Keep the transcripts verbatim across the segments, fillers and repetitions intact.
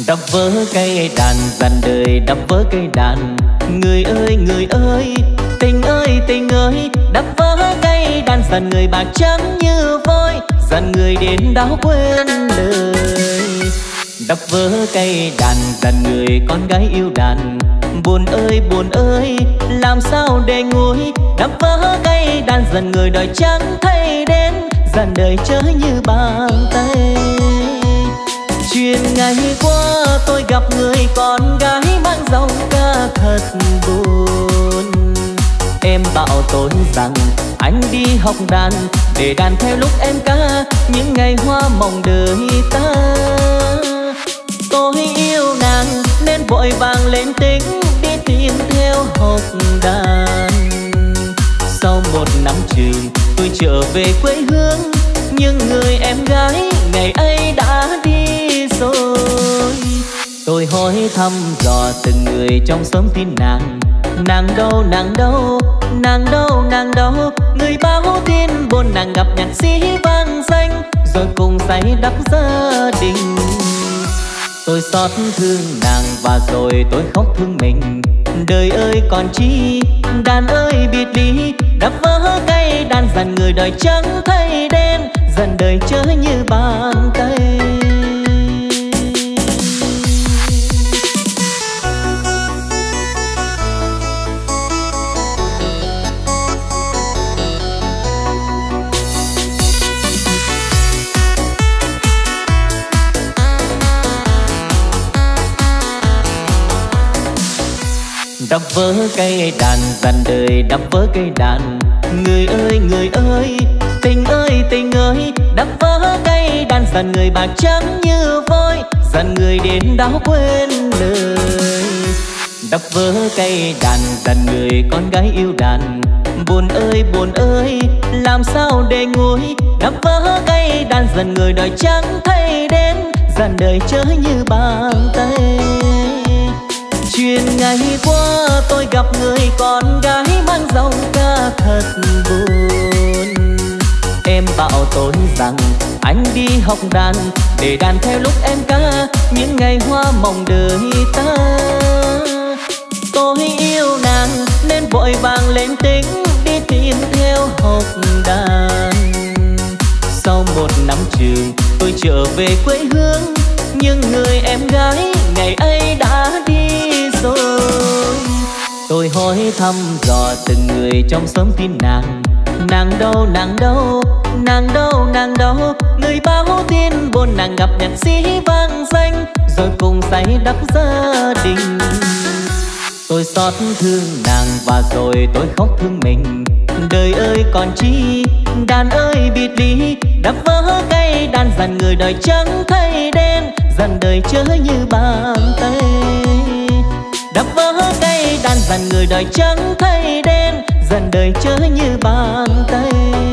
Đập vỡ cây đàn dàn đời, đập vỡ cây đàn. Người ơi người ơi, tình ơi tình ơi, đập vỡ cây đàn dàn người bạc trắng như vôi, dàn người đến đáo quên lời. Đập vỡ cây đàn dàn người con gái yêu đàn. Buồn ơi buồn ơi, làm sao để nguôi. Đập vỡ cây đàn dàn người đời trắng thay đến, dàn đời chớ như bàn tay. Chuyện ngày qua tôi gặp người con gái mang dòng ca thật buồn. Em bảo tôi rằng anh đi học đàn để đàn theo lúc em ca những ngày hoa mộng đời ta. Tôi yêu nàng nên vội vàng lên tính đi tìm theo học đàn. Sau một năm trường tôi trở về quê hương, nhưng người em gái ngày ấy đã đi rồi. Tôi hỏi thăm dò từng người trong xóm tin nàng. Nàng đâu nàng đâu, nàng đâu nàng đâu. Người báo tin buồn nàng gặp nhạc sĩ vang danh, rồi cùng say đắp gia đình. Tôi xót thương nàng và rồi tôi khóc thương mình. Đời ơi còn chi, đàn ơi biệt ly. Đập vỡ cây đàn dàn người đời trắng thay đen, dần đời chớ như bàn tay. Đập vỡ cây đàn dàn đời, đập vỡ cây đàn. Người ơi người ơi, tình ơi tình ơi, đập vỡ cây đàn dàn người bạc trắng như vôi, dàn người đến đáo quên lời. Đập vỡ cây đàn dàn người con gái yêu đàn. Buồn ơi buồn ơi, làm sao để nguôi. Đập vỡ cây đàn dàn người đời trắng thay đến, dàn đời chớ như bàn tay. Chuyện ngày qua tôi gặp người con gái mang dòng ca thật buồn. Em bảo tôi rằng anh đi học đàn để đàn theo lúc em ca những ngày hoa mộng đời ta. Tôi yêu nàng nên vội vàng lên tính đi tìm theo học đàn. Sau một năm trường tôi trở về quê hương, nhưng người em gái ngày ấy đã đi rồi. Tôi hỏi thăm dò từng người trong xóm tin nàng. Nàng đâu nàng đâu, nàng đâu nàng đâu. Người báo tin buồn nàng gặp nhạc sĩ vang danh, rồi cùng say đắp gia đình. Tôi xót thương nàng và rồi tôi khóc thương mình. Đời ơi còn chi, đàn ơi biệt ly. Đập vỡ cây đàn dàn người đời trắng thay đen, dàn đời chớ như bàn tay. Đập vỡ cây đàn dàn người đời trắng thay đen, dàn đời chớ như bàn tay.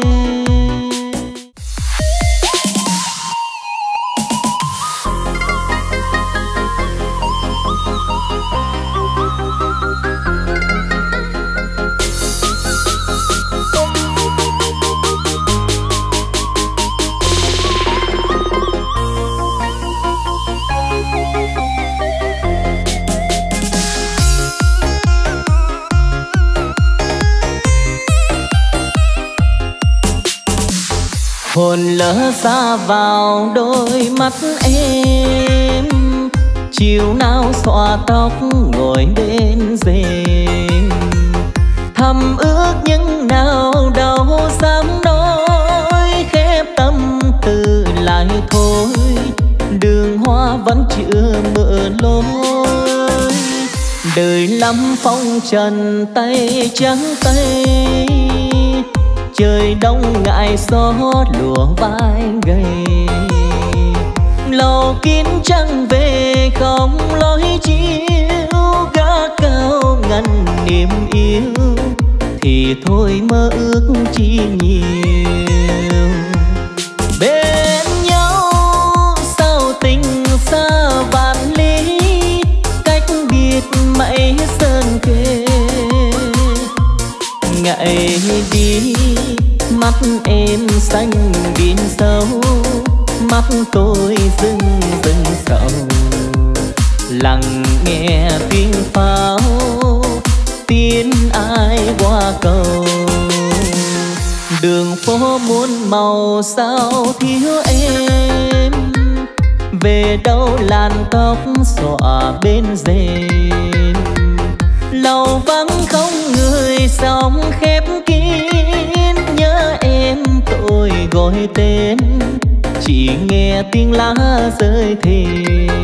Hồn lỡ xa vào đôi mắt em, chiều nào xõa tóc ngồi bên rèm. Thầm ước nhưng nào đâu dám nói, khép tâm tư lại thôi. Đường hoa vẫn chưa mở lối, đời lắm phong trần tay trắng tay. Trời đông ngại gió lùa vai gầy, lầu kín trăng về không lối chiếu. Gác cao ngăn niềm yêu thì thôi mơ ước chi nhiều. Bên nhau sao tình xa vạn lý, cách biệt mãi sơn kề. Ngại đi mắt em xanh biển sâu, mắt tôi rưng rưng sầu. lắng nghe tiếng pháo tiếng ai qua cầu. Đường phố muôn màu sao thiếu em, về đâu làn tóc xõa bên rèm. Lầu vắng không người sóng khép kín, nhớ em tôi gọi tên chỉ nghe tiếng lá rơi thềm.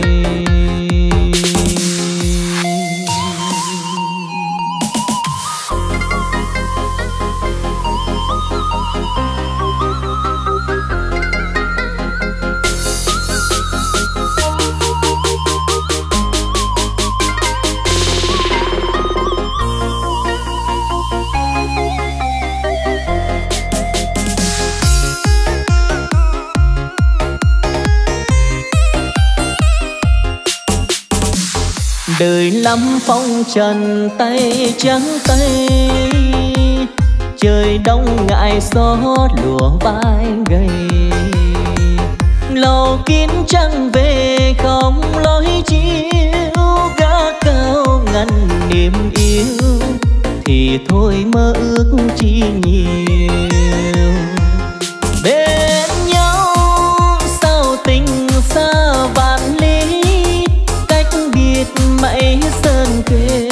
Đời lắm phong trần tay trắng tay, trời đông ngại gió lùa vai gầy. Lầu kín trăng về không lối chiếu, gác cao ngăn niềm yêu thì thôi mơ ước chi nhiều. Bên nhau sao tình xa vạn lý, cách biệt mãi sơn kề.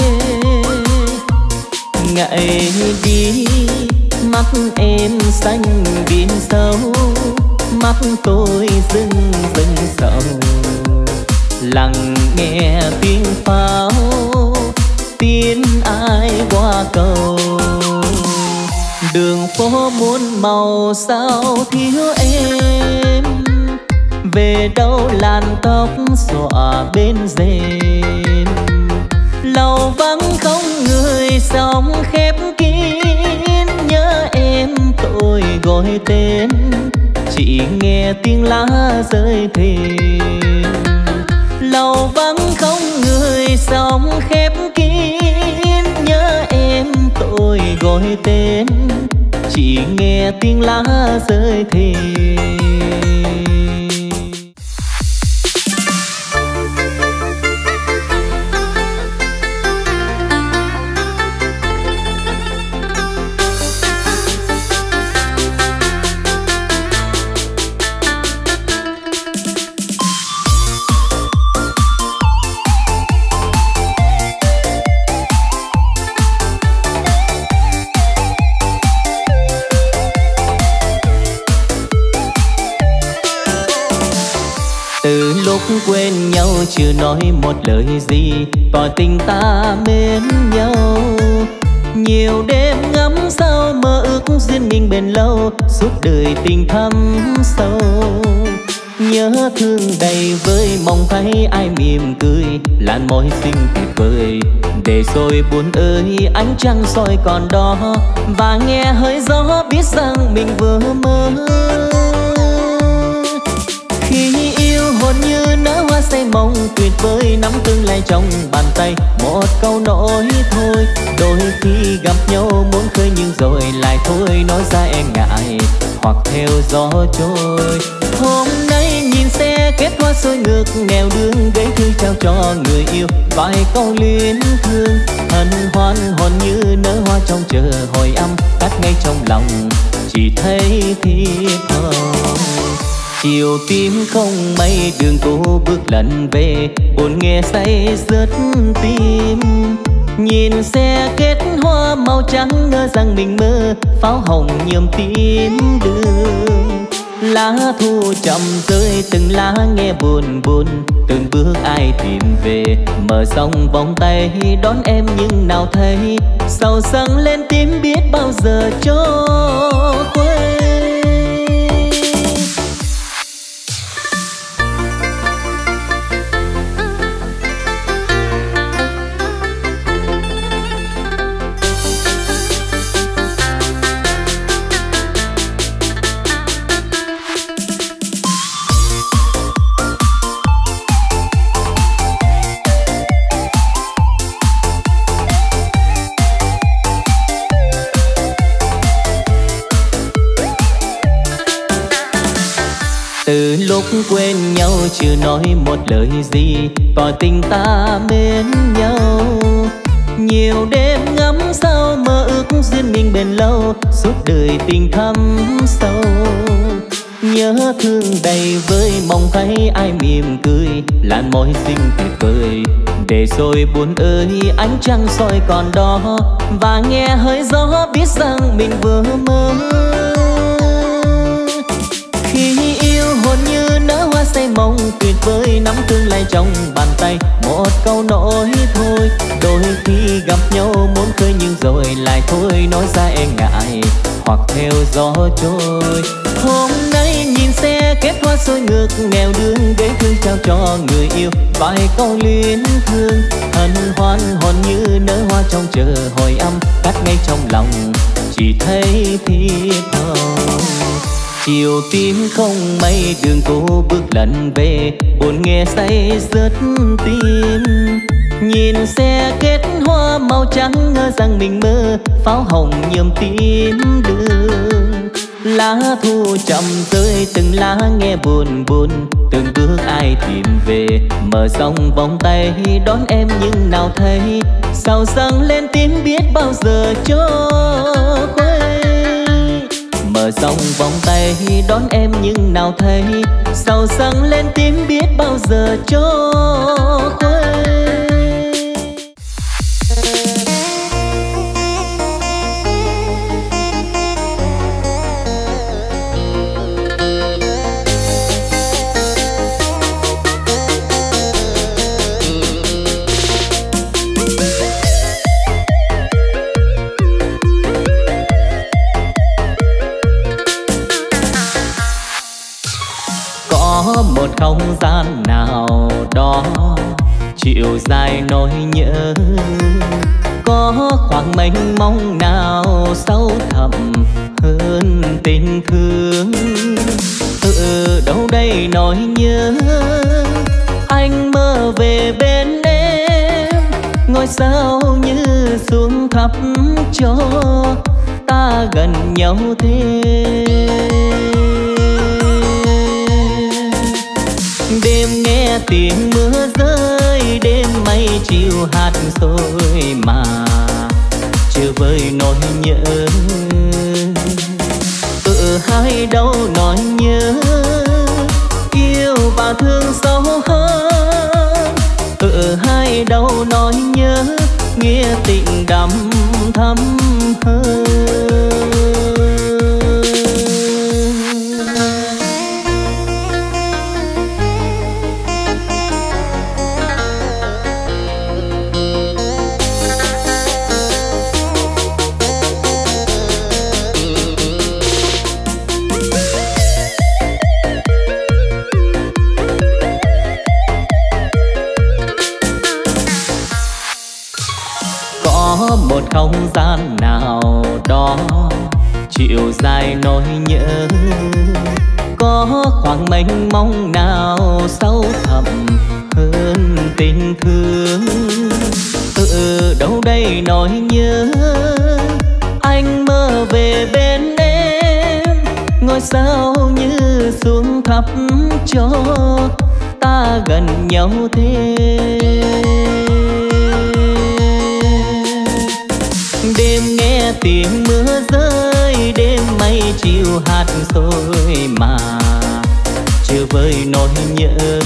Ngại đi mắt em xanh biển sâu, mắt tôi rưng rưng sầu. Lắng nghe tiếng pháo tiếng ai qua cầu. Đường phố muôn màu sao thiếu em, về đâu làn tóc xõa bên rèm. Lầu vắng không người sóng khép kín, nhớ em tôi gọi tên chỉ nghe tiếng lá rơi thềm. Lầu vắng không người sóng khép kín, nhớ em tôi gọi tên chỉ nghe tiếng lá rơi thềm. Quên nhau chưa nói một lời gì, tỏ tình ta mến nhau. Nhiều đêm ngắm sao mơ ước duyên mình bền lâu, suốt đời tình thắm sâu. Nhớ thương đầy vơi mong thấy ai mỉm cười, làn môi xinh tuyệt vời. Để rồi buồn ơi ánh trăng soi còn đó, và nghe hơi gió biết rằng mình vừa mơ. Khi yêu hồn như nở hoa say mộng tuyệt vời, nắm tương lai trong bàn tay, một câu nói thôi. Đôi khi gặp nhau muốn khơi nhưng rồi lại thôi, nói ra e ngại hoặc theo gió trôi. Hôm nay nhìn xe kết hoa xôi ngược nẻo đường, gấy thư trao cho người yêu vài câu luyến thương. Hân hoan hồn như nở hoa trong chờ hồi âm, cắt ngay trong lòng chỉ thấy thiếp hồng. Chiều tím không mây đường cô bước lần về, buồn nghe say rớt tim. Nhìn xe kết hoa màu trắng ngỡ rằng mình mơ, pháo hồng nhuộm tím đường. Lá thu chậm rơi từng lá nghe buồn buồn, từng bước ai tìm về. Mở rộng vòng tay đón em nhưng nào thấy, sầu dâng lên tím biết bao giờ cho quên. lúc quên nhau chưa nói một lời gì tỏ tình ta mến nhau. Nhiều đêm ngắm sao mơ ước duyên mình bền lâu, suốt đời tình thắm sâu. Nhớ thương đầy vơi mong thấy ai mỉm cười, làn môi xinh tuyệt vời. Để rồi buồn ơi ánh trăng soi còn đó, và nghe hơi gió biết rằng mình vừa mơ. Khi yêu hồn như nở hoa say mộng tuyệt vời, nắm thương lại trong bàn tay một câu nói thôi. Đôi khi gặp nhau muốn khơi nhưng rồi lại thôi, nói ra e ngại hoặc theo gió trôi. Hôm nay nhìn xe kết hoa sôi ngược nghèo đường, gây thương trao cho người yêu vài câu luyến thương. Hân hoan hồn như nở hoa trong chờ hồi âm, cắt ngay trong lòng chỉ thấy thiếp hồng. Chiều tím không mây đường cô bước lần về, buồn nghe say rớt tim. Nhìn xe kết hoa màu trắng ngỡ rằng mình mơ, pháo hồng nhuộm tím đường. Lá thu chậm rơi từng lá nghe buồn buồn, từng bước ai tìm về. Mở rộng vòng tay đón em nhưng nào thấy, sao dâng lên tím biết bao giờ cho khuây. Mở rộng vòng tay đón em nhưng nào thấy, sao dâng lên tím biết bao giờ cho khuây. Một không gian nào đó chiều dài nỗi nhớ, có khoảng mênh mông nào sâu thẳm hơn tình thương. Ở đâu đây nỗi nhớ, anh mơ về bên em, ngôi sao như xuống thắp cho ta gần nhau thêm. Đêm nghe tiếng mưa rơi, đêm mây chiều hạt rồi mà chưa vơi nỗi nhớ. Ở hai đâu nói nhớ, yêu và thương sâu hơn. Ở hai đâu nói nhớ, nghĩa tình đậm thắm hơn. Một không gian nào đó chiều dài nỗi nhớ, có khoảng mênh mông nào sâu thẳm hơn tình thương. Ở đâu đây nỗi nhớ, anh mơ về bên em, ngôi sao như xuống thắp cho ta gần nhau thêm. Đêm nghe tiếng mưa rơi, đêm mây chiều hạt rồi mà chưa vơi nỗi nhớ.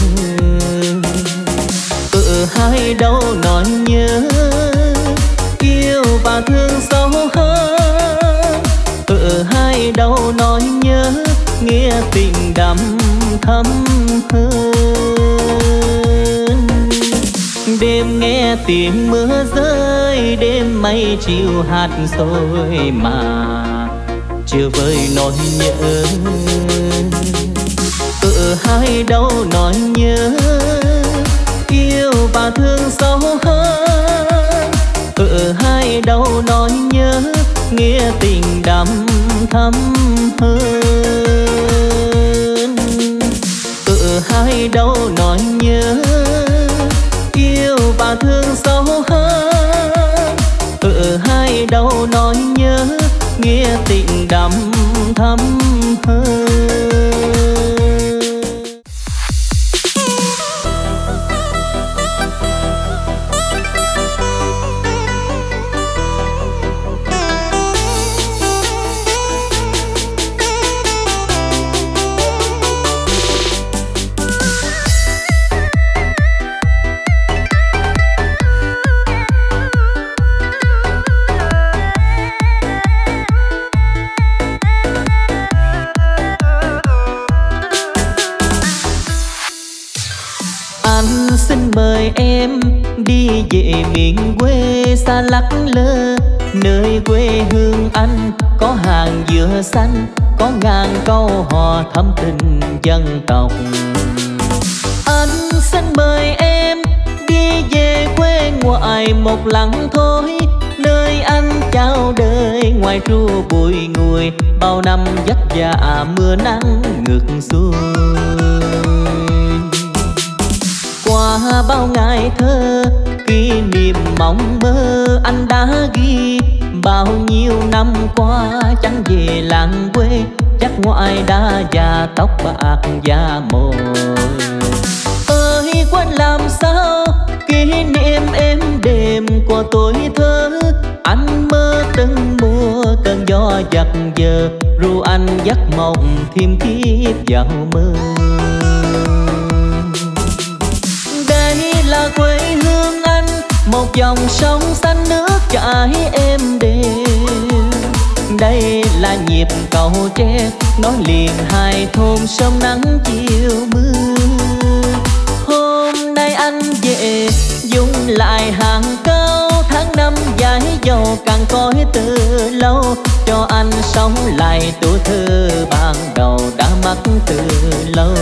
Ở hai đâu nói nhớ, yêu và thương sâu hơn. Ở hai đâu nói nhớ, nghĩa tình đậm thắm hơn. Đêm nghe tiếng mưa rơi, đêm mây chiều hạt rồi mà chưa vơi nỗi nhớ. Ở hai đâu nói nhớ, yêu và thương sâu hơn. Ở hai đâu nói nhớ, nghĩa tình đậm thắm hơn. Ở hai đâu nói nhớ, yêu và thương sâu hơn. Ở hai đâu nói nhớ, nghĩa tình đậm thắm hơn. đi về miền quê xa lắc lơ. Nơi quê hương anh có hàng dừa xanh, có ngàn câu hò thắm tình dân tộc. Anh xin mời em đi về quê ngoại một lần thôi, nơi anh chào đời ngoài ru bụi nguội, bao năm vất vả mưa nắng ngược xuôi. Qua bao ngày thơ kỷ niệm mộng mơ anh đã ghi, bao nhiêu năm qua chẳng về làng quê, chắc ngoại đã già tóc bạc da mồi. Ơi quên làm sao kỷ niệm êm đềm của tuổi thơ, anh mơ từng mùa cơn gió giật giờ, ru anh giấc mộng thêm kiếp vào mơ. Đây là quê hương anh, một dòng sông xanh nước chảy êm đềm. Đây là nhịp cầu tre nối liền hai thôn sớm nắng chiều mưa. Hôm nay anh về dùng lại hàng câu tháng năm dài dầu càng cõi từ lâu, cho anh sống lại tuổi thơ ban đầu đã mất từ lâu.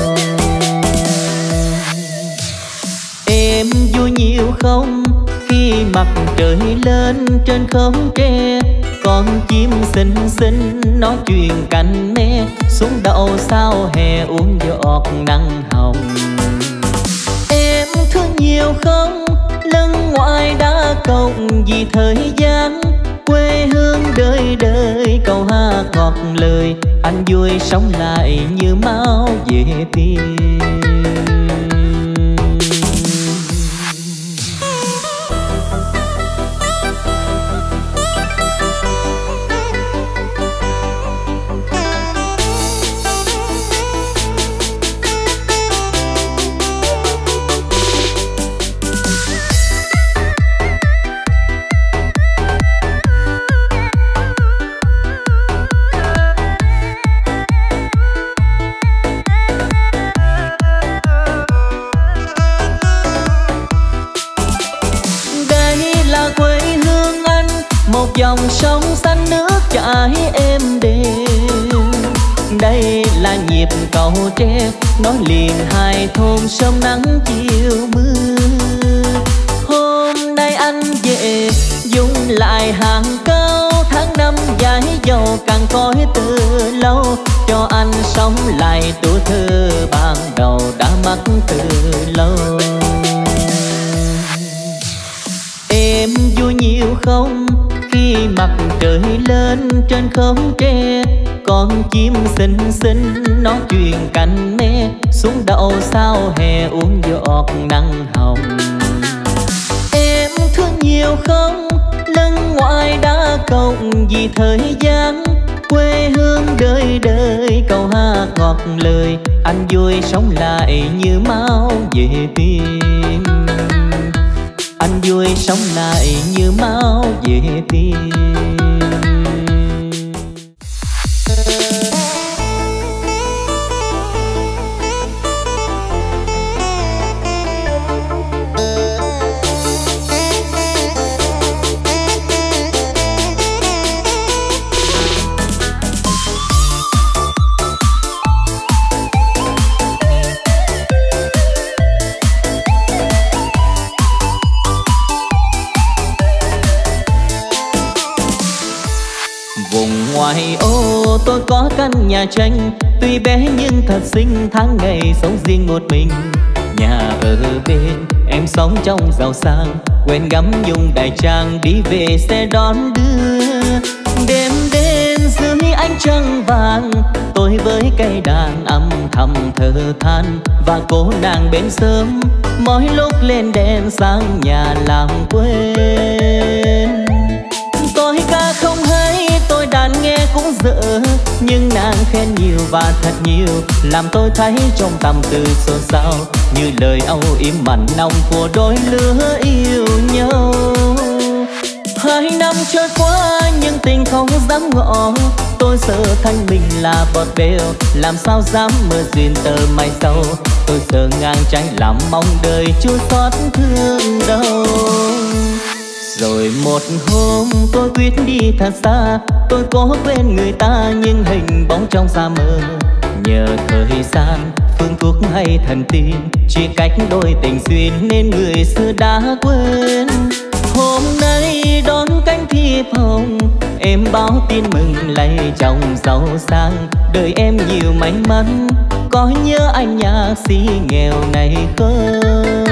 Em vui nhiều không khi mặt trời lên trên khóm tre, con chim xinh xinh nói chuyện cạnh me, xuống đậu sao hè uống giọt nắng hồng. Em thương nhiều không lưng ngoại đã cộng vì thời gian, quê hương đời đời câu hát ngọt lời, anh vui sống lại như máu về tim. Dòng sông xanh nước chảy êm đềm. Đây là nhịp cầu tre nối liền hai thôn sớm nắng chiều mưa. Hôm nay anh về dùng lại hàng câu tháng năm dài dầu càng cõi từ lâu, cho anh sống lại tuổi thơ ban đầu đã mất từ lâu. Em vui nhiều không khi mặt trời lên trên khóm tre, con chim xinh xinh nói chuyện cạnh me, xuống đậu sao hè uống giọt nắng hồng. Em thương nhiều không lưng ngoại đã cộng vì thời gian, quê hương đời đời câu hát ngọt lời, anh vui sống lại như máu về tim. Anh vui sống lại như máu về tim. Ngoài ô tôi có căn nhà tranh, tuy bé nhưng thật xinh, tháng ngày sống riêng một mình. Nhà ở bên em sống trong giàu sang, quên gắm nhung đại trang đi về xe đón đưa. Đêm đến dưới ánh trăng vàng, tôi với cây đàn âm thầm thở than, và cô nàng bên sớm mỗi lúc lên đèn sang nhà làm quên. Tôi ca không hay tôi đàn nghe cũng dở, nhưng nàng khen nhiều và thật nhiều, làm tôi thấy trong tâm tư xôn xao, như lời âu yếm mặn nồng của đôi lứa yêu nhau. Hai năm trôi qua nhưng tình không dám ngỏ, tôi sợ thân mình là bọt bèo, làm sao dám mơ duyên tờ mai sau. tôi sợ ngang trái làm mong đời chúa xót thương đâu. Rồi một hôm tôi quyết đi thật xa, tôi cố quên người ta nhưng hình bóng trong xa mơ. Nhờ thời gian, phương thuốc hay thần tiên, chỉ cách đôi tình duyên nên người xưa đã quên. Hôm nay đón cánh thiệp hồng, em báo tin mừng lấy chồng giàu sang. Đời em nhiều may mắn, có nhớ anh nhạc sĩ nghèo này không?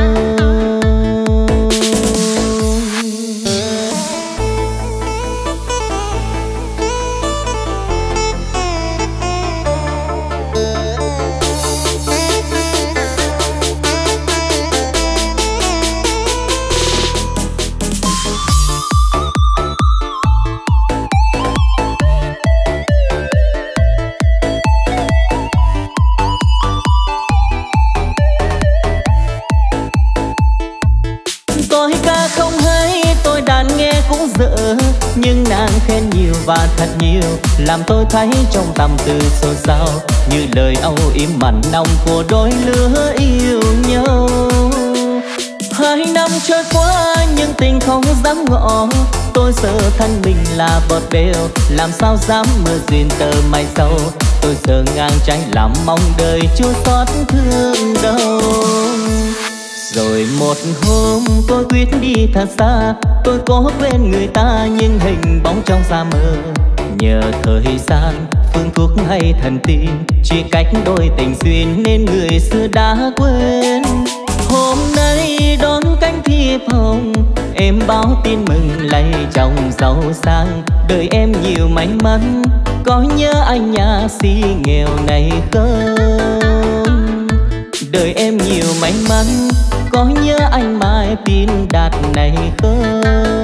Nhưng nàng khen nhiều và thật nhiều, làm tôi thấy trong tâm tư xôn xao, như lời âu yếm mặn nồng của đôi lứa yêu nhau. Hai năm trôi qua nhưng tình không dám ngỏ, tôi sợ thân mình là bọt bèo, làm sao dám mơ duyên tờ mai sau. Tôi sợ ngang trái làm mong đời chúa xót thương đâu. Rồi một hôm tôi quyết đi thật xa, tôi cố quên người ta nhưng hình bóng trong xa mơ. Nhờ thời gian, phương thuốc hay thần tiên, chỉ cách đôi tình duyên nên người xưa đã quên. Hôm nay đón cánh thiệp hồng, em báo tin mừng lấy chồng giàu sang. Đời em nhiều may mắn, có nhớ anh nhạc sĩ nghèo này không? Đời em nhiều may mắn, có nhớ anh Mai Pin Đạt này không?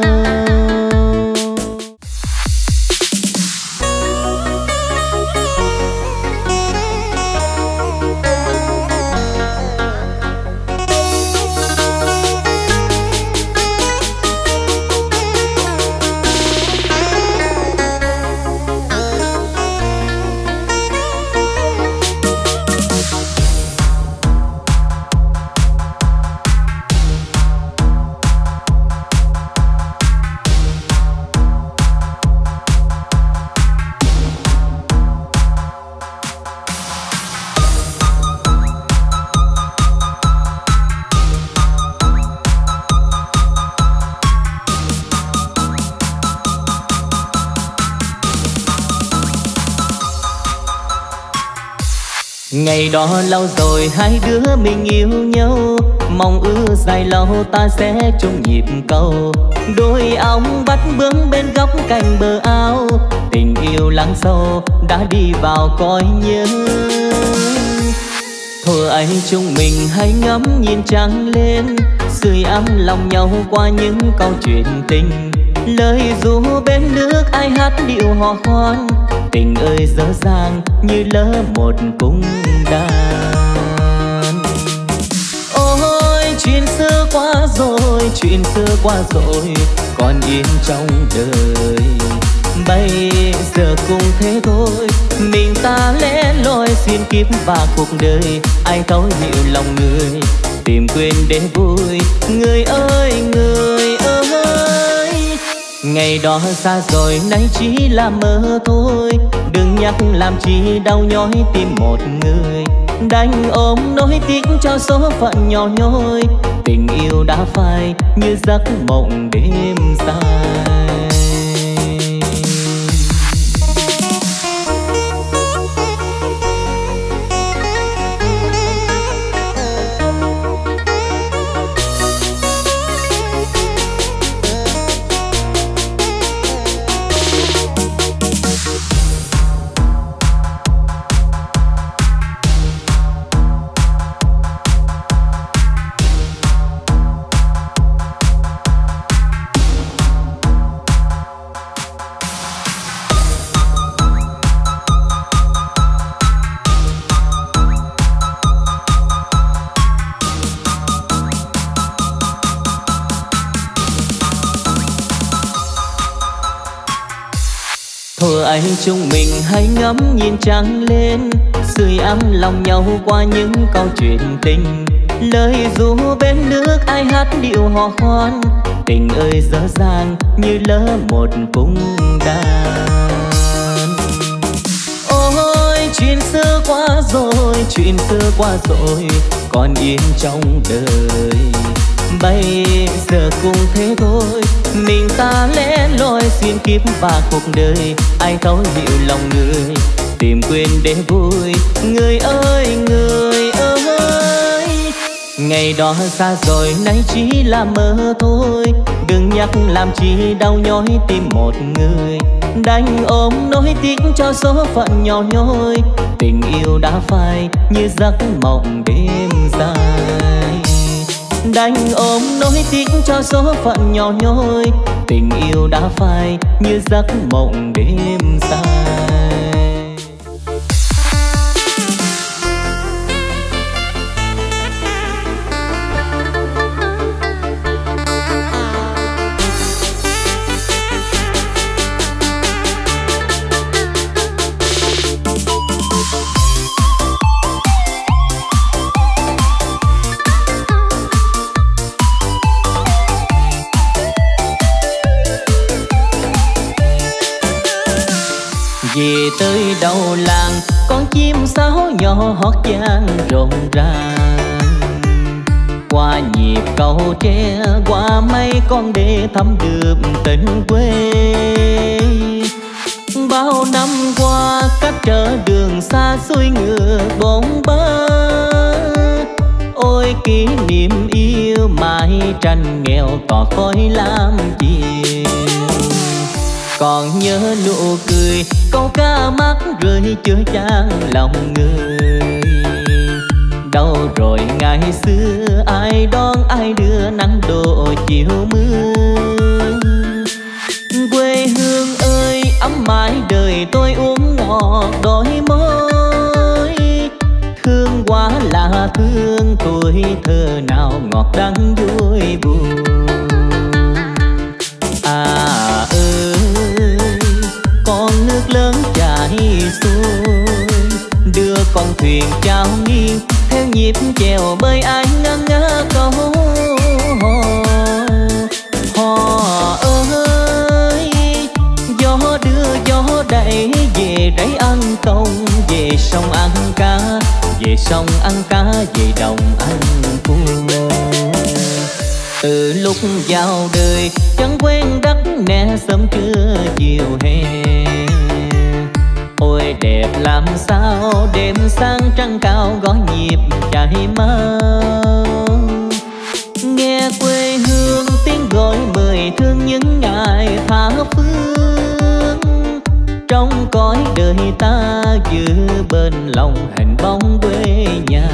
Ngày đó lâu rồi hai đứa mình yêu nhau, mong ước dài lâu ta sẽ chung nhịp cầu. Đôi ong bắt bướm bên góc cạnh bờ ao, tình yêu lắng sâu đã đi vào cõi nhớ. Thôi ấy chúng mình hãy ngắm nhìn trăng lên, sưởi ấm lòng nhau qua những câu chuyện tình. Lời ru bên nước ai hát điệu hò hoan, tình ơi dở dang như lỡ một cung đàn. Ôi chuyện xưa qua rồi, chuyện xưa qua rồi, còn yên trong đời. Bây giờ cũng thế thôi, mình ta lẻ loi xuyên kiếp và cuộc đời. Ai thấu hiểu lòng người, tìm quên để vui. Người ơi, người ơi, ngày đó xa rồi nay chỉ là mơ thôi. Đừng nhắc làm chi đau nhói tim một người, đành ôm nỗi tiếc cho số phận nhỏ nhoi. Tình yêu đã phai như giấc mộng đêm dài. Thôi ấy chúng mình hãy ngắm nhìn trăng lên, sưởi ấm lòng nhau qua những câu chuyện tình. Lời ru bên nước ai hát điệu hò khoan, tình ơi dở dàng như lỡ một cung đàn. Ôi chuyện xưa qua rồi, chuyện xưa qua rồi, còn yên trong đời. Bây giờ cũng thế thôi, mình ta lẻ loi xuyên kiếp và cuộc đời. Ai thấu hiểu lòng người, tìm quên để vui. Người ơi, người ơi, ngày đó xa rồi nay chỉ là mơ thôi. Đừng nhắc làm chi đau nhói tim một người. Đành ôm nỗi tiếc cho số phận nhỏ nhoi. Tình yêu đã phai như giấc mộng đêm dài. Đành ôm nỗi tiếc cho số phận nhỏ nhoi. Tình yêu đã phai như giấc mộng đêm dài. Về tới đầu làng, con chim sáo nhỏ hót vang rộn ràng. Qua nhịp cầu tre, qua mấy con đê thăm được tình quê. Bao năm qua cách trở đường xa xuôi ngựa bóng bơ. Ôi kỷ niệm yêu mãi tranh nghèo tỏ khói lam chiều. Còn nhớ nụ cười, câu ca mắt rơi chứa chan lòng người. Đâu rồi ngày xưa ai đón ai đưa nắng đổ chiều mưa. Quê hương ơi ấm mãi đời tôi uống ngọt đôi môi. Thương quá là thương tuổi thơ nào ngọt đắng vui buồn. À ơi con nước lớn chảy xuôi, đưa con thuyền trao nghiêng theo nhịp chèo bơi ai ngơ ngơ câu hò. Hò ơi gió đưa gió đẩy về đáy ăn công, về sông ăn cá, về sông ăn cá, về đồng ăn cua. Từ lúc vào đời chẳng quen đất nè sớm trưa chiều hè. Ôi đẹp làm sao đêm sáng trăng cao gõ nhịp chạy mau. Nghe quê hương tiếng gọi mời thương những ngày tha phương. Trong cõi đời ta giữ bên lòng hình bóng quê nhà.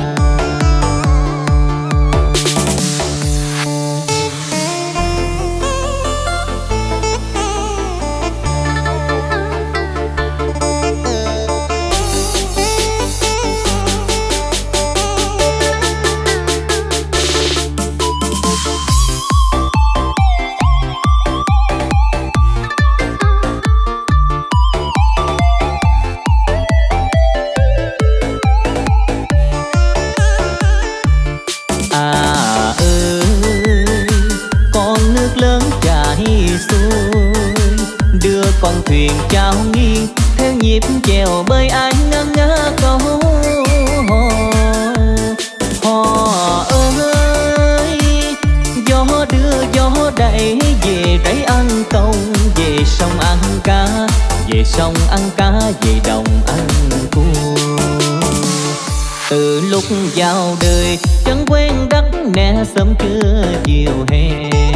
Con thuyền trao nghiêng theo nhịp chèo bơi ai ngơ ngơ câu hò. Hò ơi gió đưa gió đẩy về đáy ăn công, về sông ăn cá, về sông ăn cá, về đồng ăn cua. Từ lúc vào đời chẳng quen đất nè sớm trưa chiều hè.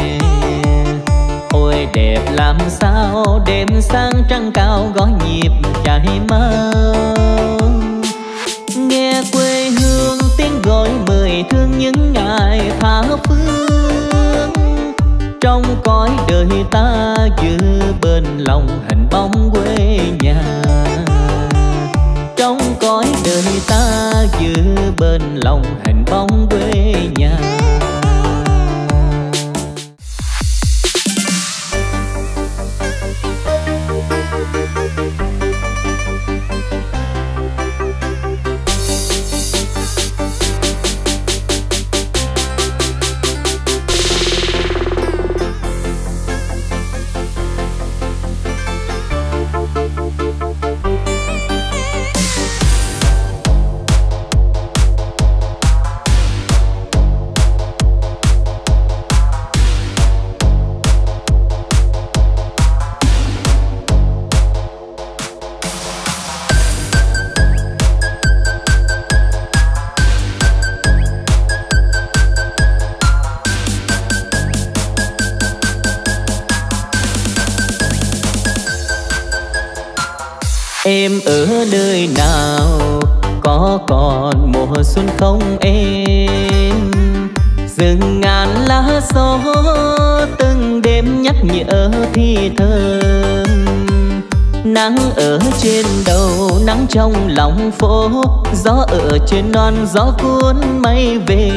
Ôi đẹp làm sao đêm sáng trăng cao gõ nhịp chạy mau. Nghe quê hương tiếng gọi mời thương những ngày tha phương. Trong cõi đời ta giữ bên lòng hình bóng quê nhà. Trong cõi đời ta giữ bên lòng hình bóng quê nhà. Em ở nơi nào có còn mùa xuân không em? Rừng ngàn lá gió từng đêm nhắc nhở thì thầm. Nắng ở trên đầu, nắng trong lòng phố, gió ở trên non, gió cuốn mây về.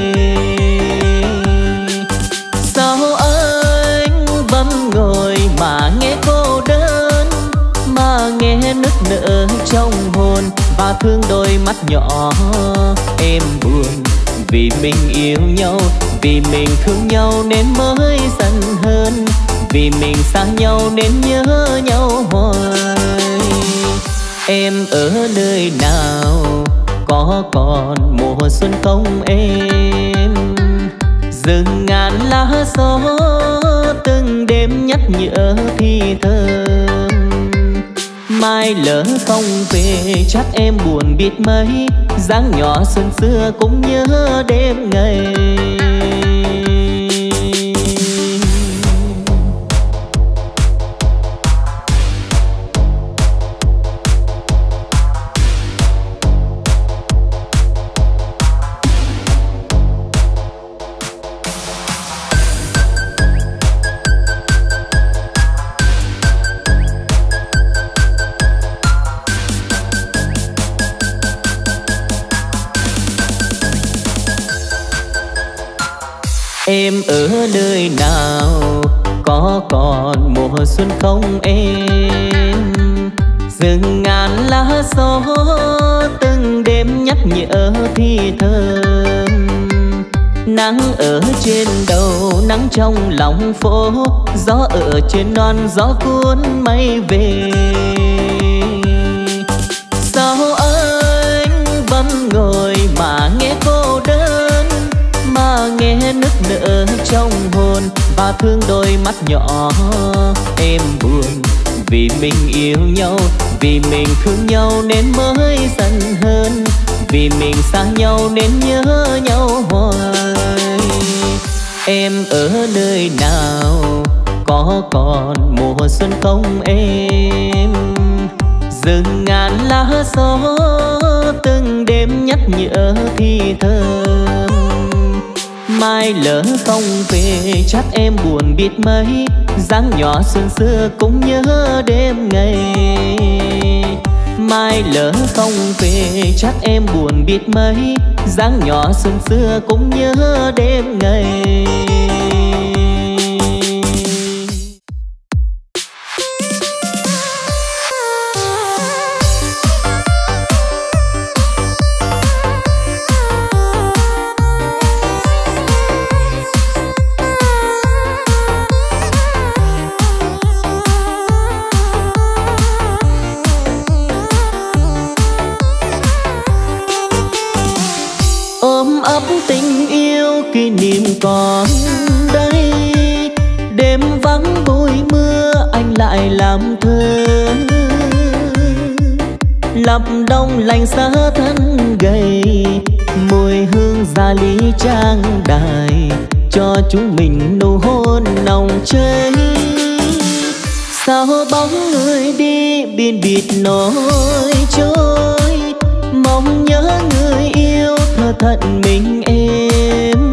Sao anh vẫn ngồi mà nghe cô đơn, mà nghe nức nở trong hồn và thương đôi mắt nhỏ. Em buồn vì mình yêu nhau, vì mình thương nhau nên mới giận hơn, vì mình xa nhau nên nhớ nhau hoài. Em ở nơi nào có còn mùa xuân không em? Rừng ngàn lá gió từng đêm nhắc nhở thì thầm. Mai lỡ không về chắc em buồn biết mấy, dáng nhỏ xuân xưa cũng nhớ đêm ngày. Em ở nơi nào có còn mùa xuân không em? Rừng ngàn lá gió từng đêm nhắc nhở thì thầm. Nắng ở trên đầu, nắng trong lòng phố, gió ở trên non, gió cuốn mây về. Sao anh vẫn ngồi mà nghe cô đơn, mà nghe nức nở trong hồn và thương đôi mắt nhỏ. Em buồn vì mình yêu nhau, vì mình thương nhau nên mới giận hơn, vì mình xa nhau nên nhớ nhau hoài. Em ở nơi nào có còn mùa xuân không em? Rừng ngàn lá gió từng đêm nhắc nhở thì thầm. Mai lỡ không về chắc em buồn biết mấy, dáng nhỏ xuân xưa cũng nhớ đêm ngày. Mai lỡ không về chắc em buồn biết mấy, dáng nhỏ xuân xưa cũng nhớ đêm ngày. Tình yêu kỷ niệm còn đây, đêm vắng bụi mưa anh lại làm thơ. Lập đông lạnh xa thân gầy, mùi hương gia lý trang đài, cho chúng mình nụ hôn nồng cháy. Sao bóng người đi biên biệt nỗi trôi, mong nhớ người yêu thơ thận mình em.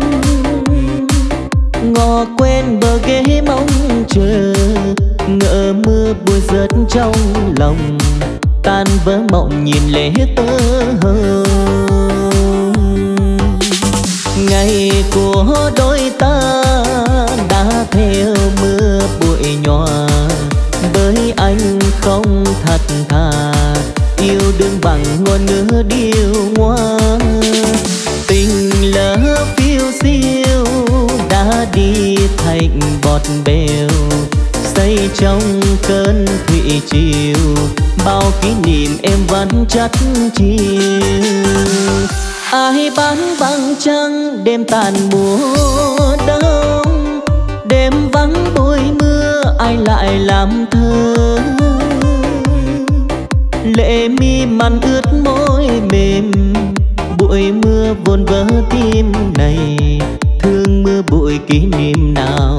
Ngò quen bờ ghế mong chờ, ngỡ mưa buổi rớt trong lòng, tan vỡ mộng nhìn lệ tơ hờ. Ngày của đôi ta đã theo mưa bụi nhòa, bởi anh không thật thà, yêu đương bằng ngôn ngữ điêu ngoa. Tình lỡ phiêu diêu đã đi thành bọt bèo, xây trong cơn thủy triều, bao kỷ niệm em vẫn chất chiều. Ai bán vàng trăng đêm tàn mùa đông, đêm vắng bụi mưa ai lại làm thơ. Lệ mi màn ướt môi mềm, bụi mưa vồn vỡ tim này, thương mưa bụi kỷ niệm nào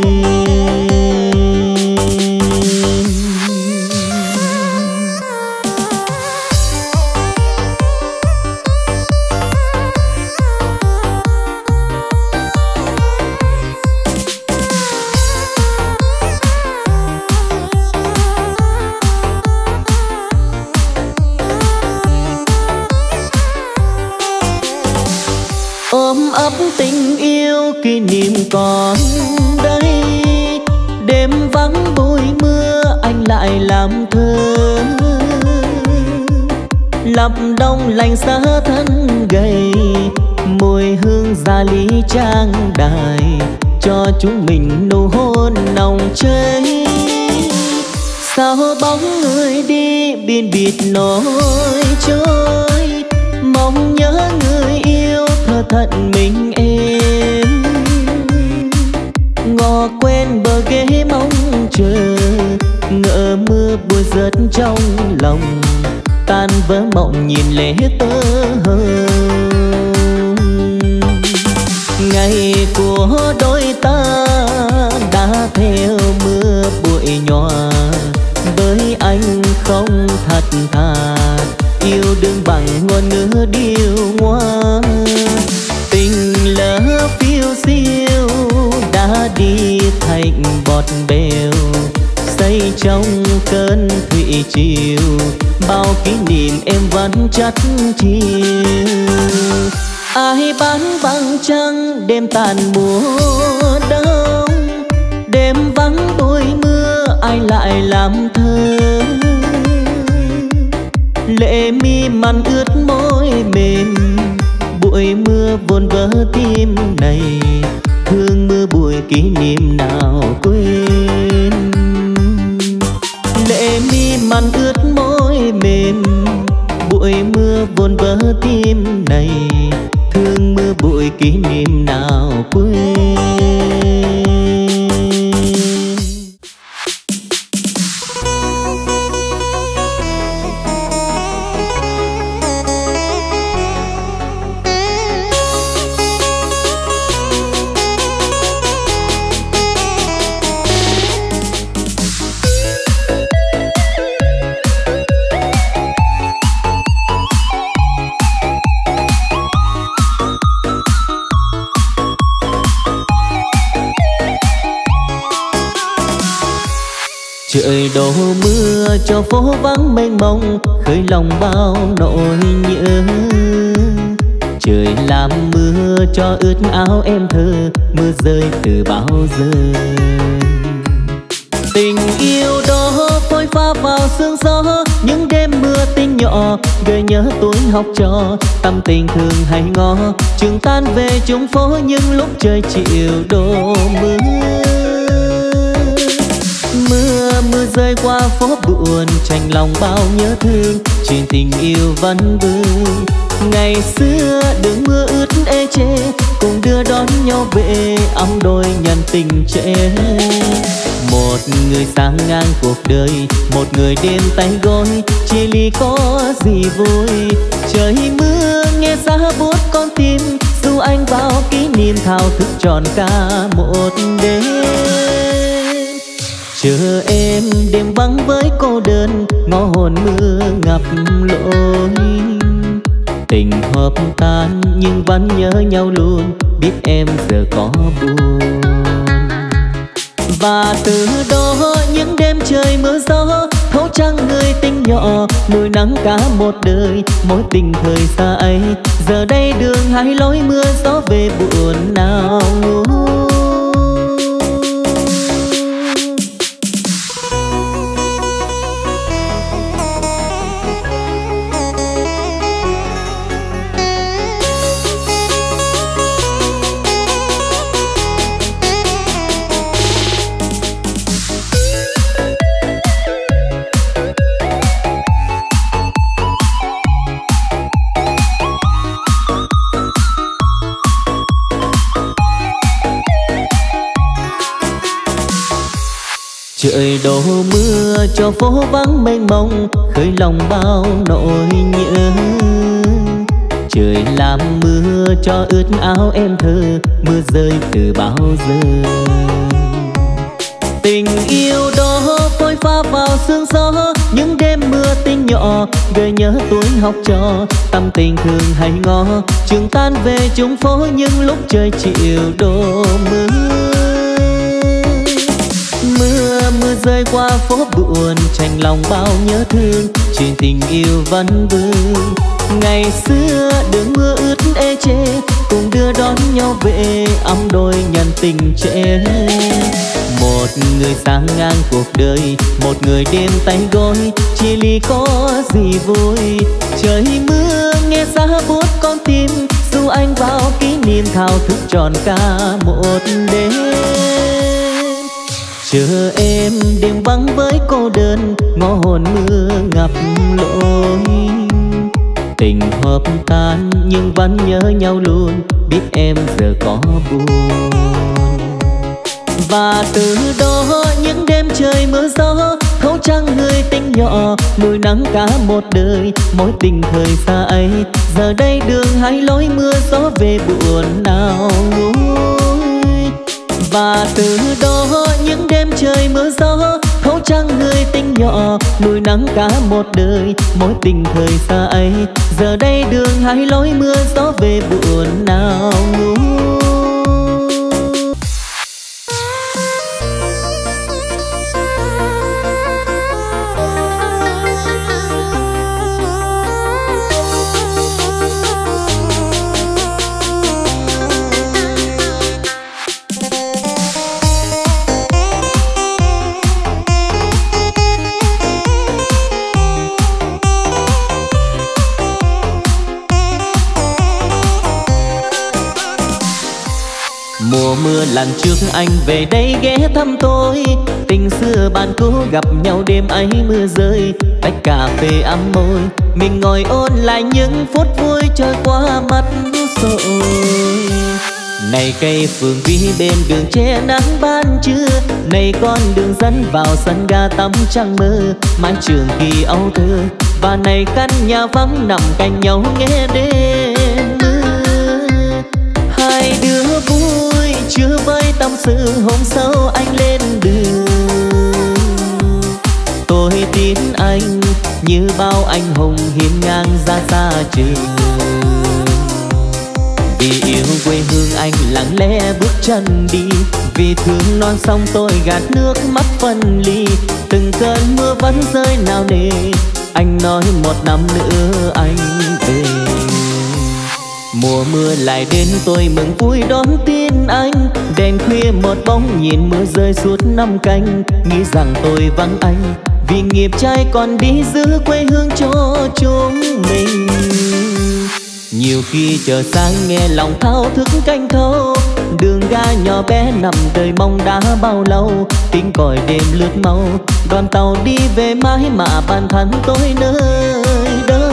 quên. tình yêu kỷ niệm còn đây. Đêm vắng bụi mưa anh lại làm thơ, lập đông lạnh xa thân gầy, mùi hương gia lý trang đài cho chúng mình nụ hôn nồng cháy. Sao bóng người đi biên bịt nỗi trôi, mong nhớ người yêu thơ thận mình em. Ngò quen bờ ghế mong chờ, ngỡ mưa buổi rớt trong lòng, tan vỡ mộng nhìn lệ tơ hờ. Ngày của đôi ta đã theo mưa bụi nhòa, với anh không thật thà, yêu đương bằng ngôn ngữ điêu ngoa. Tình lỡ phiêu siêu đã đi thành bọt bèo, xây trong cơn thủy triều, bao kỷ niệm em vẫn chất chiều. Ai bán bằng trăng đêm tàn mùa đông, đêm vắng bụi mưa ai lại làm thơ. Lệ mi mặn ướt môi mềm, bụi mưa vồn vỡ tim này, thương mưa bụi kỷ niệm nào quên. Lệ mi mặn ướt môi mềm, bụi mưa vồn vỡ tim này, thương mưa bụi kỷ niệm nào quên. Trời đổ mưa cho phố vắng mênh mông, khơi lòng bao nỗi nhớ. Trời làm mưa cho ướt áo em thơ, mưa rơi từ bao giờ. Tình yêu đó phôi pha vào sương gió, những đêm mưa tinh nhỏ gợi nhớ tuổi học trò. Tâm tình thường hay ngó, trường tan về chung phố những lúc trời chiều đổ mưa. Mưa mưa rơi qua phố buồn, chạnh lòng bao nhớ thương, chuyện tình yêu vẫn vương. Ngày xưa đường mưa ướt ê chê, cùng đưa đón nhau về ấm đôi nhân tình trẻ. Một người sang ngang cuộc đời, một người đêm tay gối, chia ly có gì vui. Trời mưa nghe giá buốt con tim, dù anh bao kỷ niệm thao thức tròn cả một đêm. Chờ em đêm vắng với cô đơn, ngõ hồn mưa ngập lối. Tình hợp tan nhưng vẫn nhớ nhau luôn, biết em giờ có buồn. Và từ đó những đêm trời mưa gió, thấu trăng người tình nhỏ, nuôi nắng cả một đời. Mối tình thời xa ấy, giờ đây đường hai lối mưa gió về buồn nào nguôi. Trời đổ mưa cho phố vắng mênh mông, khơi lòng bao nỗi nhớ. Trời làm mưa cho ướt áo em thơ, mưa rơi từ bao giờ. Tình yêu đó phôi pha vào sương gió, những đêm mưa tinh nhỏ gợi nhớ tuổi học trò. Tâm tình thường hay ngó, trường tan về chung phố những lúc trời chiều đổ mưa. Mưa mưa rơi qua phố buồn, chạnh lòng bao nhớ thương, chuyện tình yêu vẫn vương. Ngày xưa đường mưa ướt ê chê, cùng đưa đón nhau về ấm đôi nhân tình trẻ. Một người sang ngang cuộc đời, một người đêm tay gối, chia ly có gì vui. Trời mưa nghe giá buốt con tim, dù anh vào kỷ niệm thao thức tròn cả một đêm. Chờ em đêm vắng với cô đơn, ngõ hồn mưa ngập lối. Tình hợp tan nhưng vẫn nhớ nhau luôn, biết em giờ có buồn. Và từ đó những đêm trời mưa gió, thấu trăng người tình nhỏ, nuôi nắng cả một đời. Mối tình thời xa ấy giờ đây đường hai lối, mưa gió về buồn nào nguôi. Và từ đó những đêm trời mưa gió, thấu trăng người tình nhỏ, nuôi nắng cả một đời. Mối tình thời xa ấy giờ đây đường hai lối, mưa gió về buồn nào nguôi. Mùa mưa lần trước anh về đây ghé thăm tôi, tình xưa bạn cũ gặp nhau đêm ấy mưa rơi. Tách cà phê ấm môi, mình ngồi ôn lại những phút vui trôi qua mất rồi. Này cây phường vi bên đường che nắng ban trưa, này con đường dẫn vào sân ga tắm trăng mơ. Mái trường kỳ âu thơ, và này căn nhà vắng nằm cạnh nhau nghe đêm mưa. Hai đứa vui chưa với tâm sự, hôm sau anh lên đường. Tôi tin anh như bao anh hùng hiên ngang ra xa trường. Vì yêu quê hương anh lặng lẽ bước chân đi, vì thương non sông tôi gạt nước mắt phân ly. Từng cơn mưa vẫn rơi nào nề, anh nói một năm nữa anh về. Mùa mưa lại đến tôi mừng vui đón tin anh, đèn khuya một bóng nhìn mưa rơi suốt năm canh. Nghĩ rằng tôi vắng anh, vì nghiệp trai còn đi giữ quê hương cho chúng mình. Nhiều khi chờ sáng nghe lòng thao thức canh thâu, đường ga nhỏ bé nằm đời mong đã bao lâu. Tiếng còi đêm lướt mau, đoàn tàu đi về mãi mà bản thân tôi nơi đâu.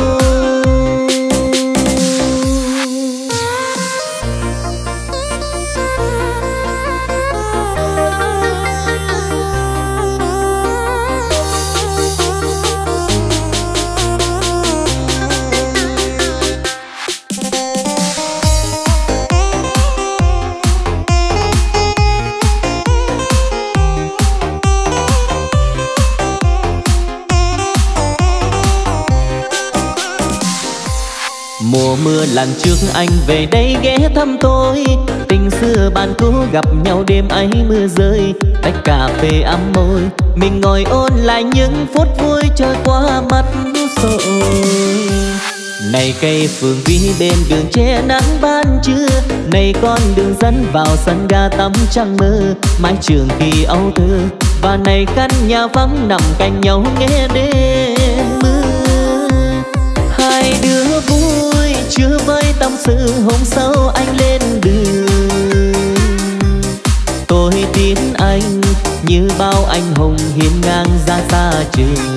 Mùa mưa lần trước anh về đây ghé thăm tôi, tình xưa bạn cũ gặp nhau đêm ấy mưa rơi. Tách cà phê ấm môi, mình ngồi ôn lại những phút vui trôi qua mất rồi. Này cây phường vi bên đường che nắng ban trưa, này con đường dẫn vào sân ga tắm trăng mơ. Mái trường kỳ âu thơ, và này căn nhà vắng nằm cạnh nhau nghe đêm mưa. Hai đứa vui chưa với tâm sự, hôm sau anh lên đường. Tôi tin anh như bao anh hùng hiên ngang ra xa trường.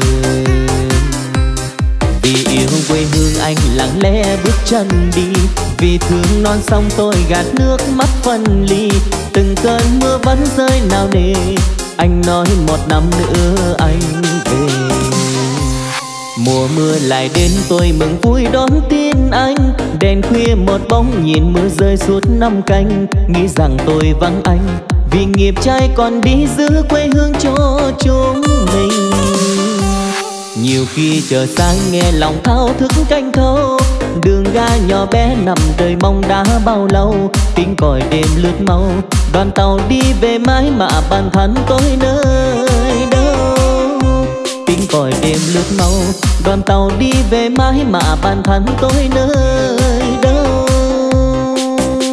Vì yêu quê hương anh lặng lẽ bước chân đi, vì thương non sông tôi gạt nước mắt phân ly. Từng cơn mưa vẫn rơi nào nề, anh nói một năm nữa anh về. Mùa mưa lại đến tôi mừng vui đón tin anh, đèn khuya một bóng nhìn mưa rơi suốt năm canh. Nghĩ rằng tôi vắng anh, vì nghiệp trai còn đi giữ quê hương cho chúng mình. Nhiều khi chờ sáng nghe lòng thao thức canh thâu, đường ga nhỏ bé nằm đời mong đã bao lâu. Tiếng còi đêm lướt mau, đoàn tàu đi về mãi mà bản thân tôi nơi đâu. Tiếng còi đêm lướt mau, đoàn tàu đi về mãi mà bản thân tôi nơi đâu.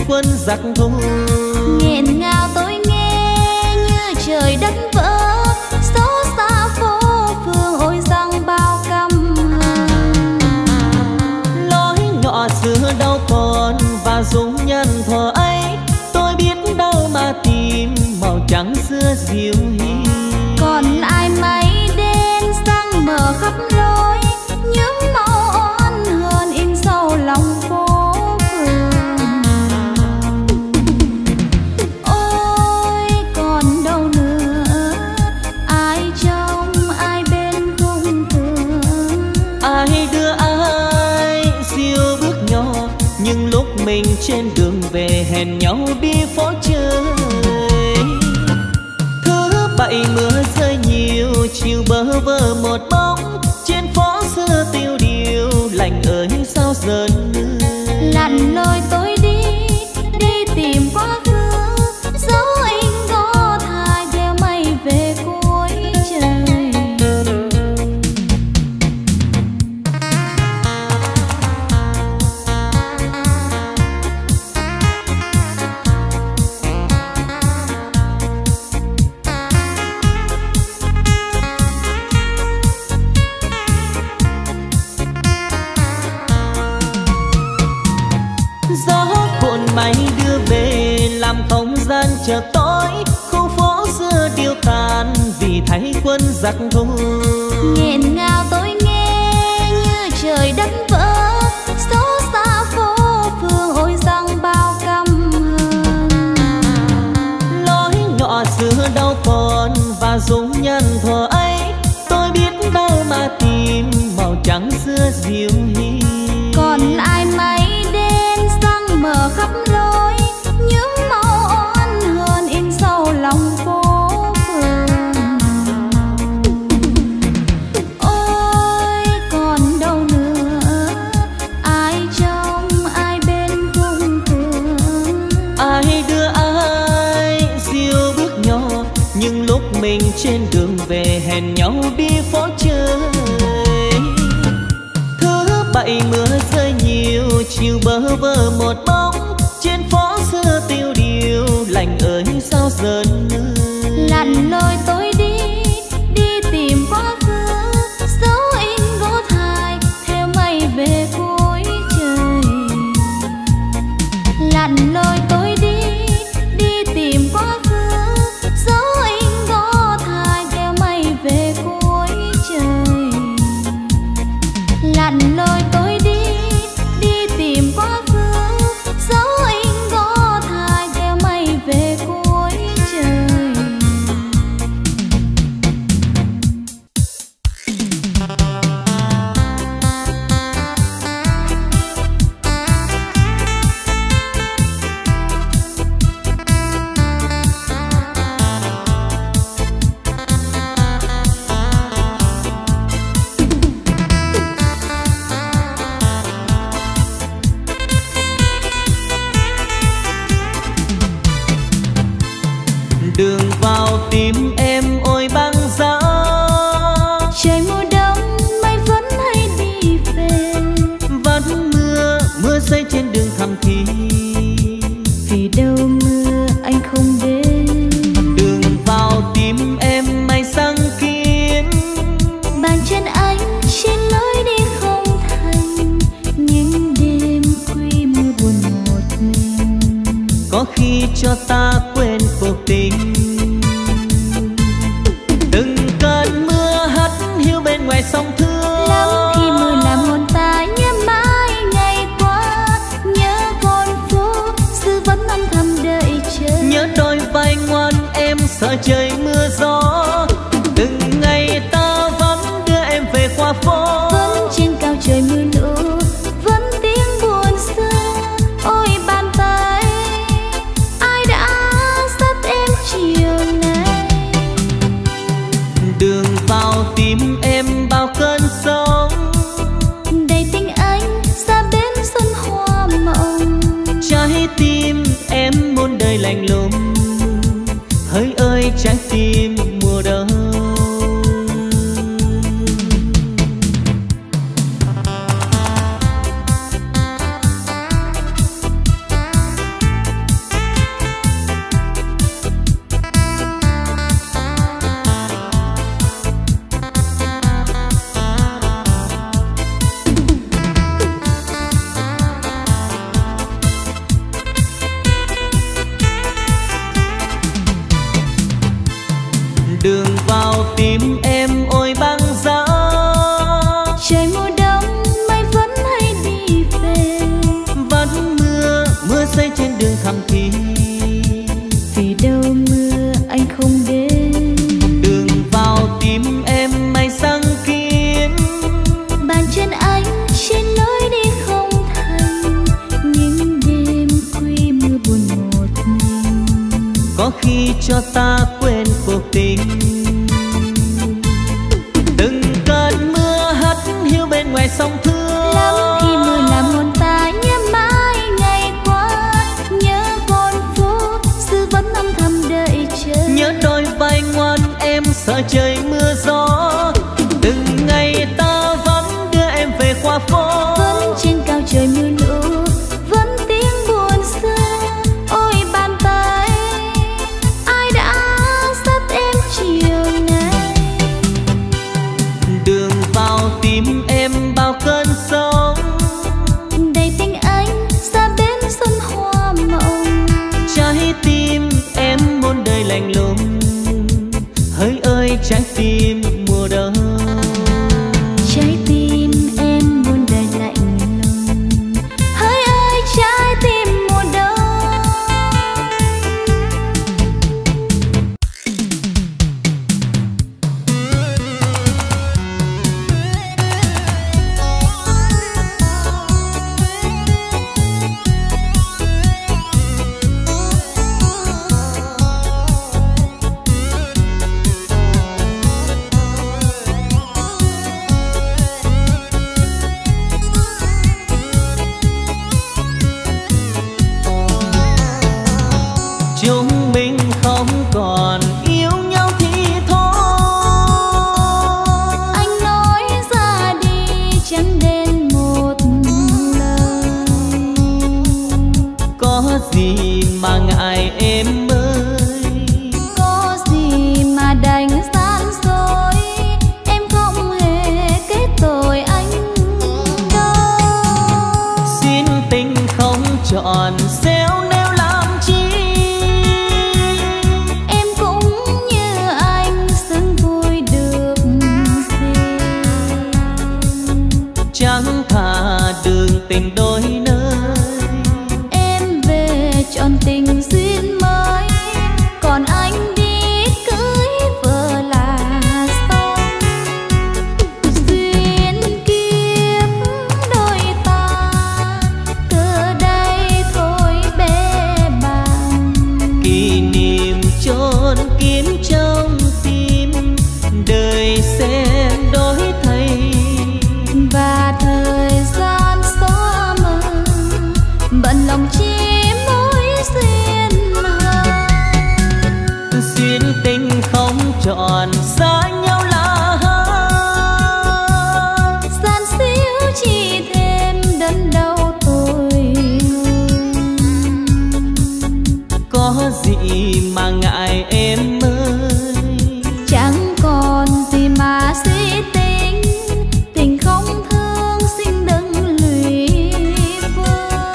quân giặc thù. Nghẹn ngào tôi nghe như trời đất vỡ, xấu xa phố phường ôi rằng bao căm hờn. Lối nhỏ xưa đâu còn và dung nhân thuở ấy, tôi biết đâu mà tìm màu trắng xưa dịu hiền. Còn lại mây đen sang mờ khắp lối, những màu oan hờn in sâu lòng phố phường. Ôi còn đâu nữa, ai trong ai bên không tưởng, ai đưa ai siêu bước nhỏ, nhưng lúc mình trên đường về hẹn nhau đi phố chơi. Thứ bảy mưa rơi nhiều, chiều bơ vơ một bóng, trên phố xưa tiêu điều, lạnh ơi sao dần mưa. lặn lội tôi đi đi tìm quá khứ, dấu in có thai theo mây về cuối trời. Gió cuộn mây đưa về làm không gian chợt tối, khu phố xưa điêu tàn vì thấy quân giặc thù. Nghẹn ngào tôi nghe như trời đất vỡ, xấu xa phố phường ôi rằng bao căm hờn. Lối nhỏ xưa đâu còn và dung nhân thuở ấy, tôi biết đâu mà tìm màu trắng xưa dịu hiền. Còn lại mây đen sang mờ khắp lối, những màu oan hờn in sâu lòng phố phường. Ôi còn đâu nữa, ai trong ai bên không tưởng, Ai đưa ai siêu bước nhỏ, nhưng lúc mình trên đường về hẹn nhau đi phố chơi. Thứ bảy mưa rơi nhiều, chiều bơ vơ một bóng, trên phố xưa tiêu điều, lạnh ơi sao dần mưa. lặn lội tôi đi đi tìm quá khứ, dấu in gỗ thai theo mây về cuối trời. Lặn lội tôi đi đi tìm quá khứ, dấu in gỗ thai theo mây về cuối trời. Lặn lội tôi đi đi tìm quá khứ, dấu in gỗ thai theo mây về cuối trời. Đường vào tim em ôi băng giá, Trời mùa đông mây vẫn hay đi về, vẫn mưa mưa rơi trên đường thầm thì. vì đâu mưa anh không đến. Đường vào tim em mây sáng kín, Bàn chân anh trên lối đi không thành, những đêm khuya mưa buồn một mình. có khi cho ta quên cuộc tình. Từng cơn mưa hắt hiu bên ngoài sông Thương, Lắm khi mưa làm hồn ta nhớ mãi ngày qua, nhớ con phố xưa vẫn âm thầm đợi chờ. nhớ đôi vai ngoan em sợ trời mưa gió. Từng ngày ta vẫn đưa em về qua phố, Vẫn trên cao trời mưa lũ, vẫn tiếng buồn xưa. Ôi bàn tay ai đã dắt em chiều nay. đường vào tim em bao cơn sóng, Đầy tình anh ra bến xuân hoa mộng. trái tim em muôn đời lạnh lùng, hỡi ơi trái tim mùa đông. đường vào tim em ôi băng giá. Trời mùa đông mây vẫn hay đi về, vẫn mưa mưa rơi trên đường thầm thì. vì đâu mưa anh không đến. Đường vào tim em mây sáng kín, bàn chân anh trên lối đi không thành. Những đêm khuya mưa buồn một mình, có khi cho ta quên cuộc tình. Từng cơn mưa hắt hiu bên ngoài sông Thương, lắm khi mưa làm hồn ta nhớ mãi ngày qua. Nhớ con phố xưa vẫn âm thầm đợi chờ, nhớ đôi vai ngoan em sợ trời mưa gió. Từng ngày ta vẫn đưa em về qua phố, vẫn trên cao trời mưa lũ, vẫn tiếng buồn xưa. Ôi bàn tay ai đã dắt em chiều nay. đường vào tim em bao cơn sóng, Đầy tình anh ra bến xuân hoa mộng. trái tim em muôn đời lạnh lùng. Hỡi ơi trái tim mùa đông, Trái tim em muôn đời lạnh lùng. Hỡi ơi trái tim mùa đông. chúng mình không còn yêu nhau thì thôi. Anh nói ra đi chẳng đến một lời. Có gì mà ngại em ơi, Có gì mà đành gian dối. Em không hề kết tội anh đâu. xin tình không chọn xéo nêu làm chi. Em cũng như anh xứng vui được gì. Chẳng thà đường tình đôi nơi, Em về chọn tình duyên mới, còn anh đi cưới vợ là xong. Duyên kiếp đôi ta từ đây thôi bế bằng. kỷ niệm chôn kín trong tim, đời sẽ đổi thay. Và thời gian xóa mờ, bận lòng chi mối duyên hờn. Duyên tình không chọn xa nhau là hết, Gian xíu chỉ thêm đớn đau tôi hơn. có gì mà ngại em ơi. Chẳng còn gì mà suy tính, tình không thương xin đừng lụy vương.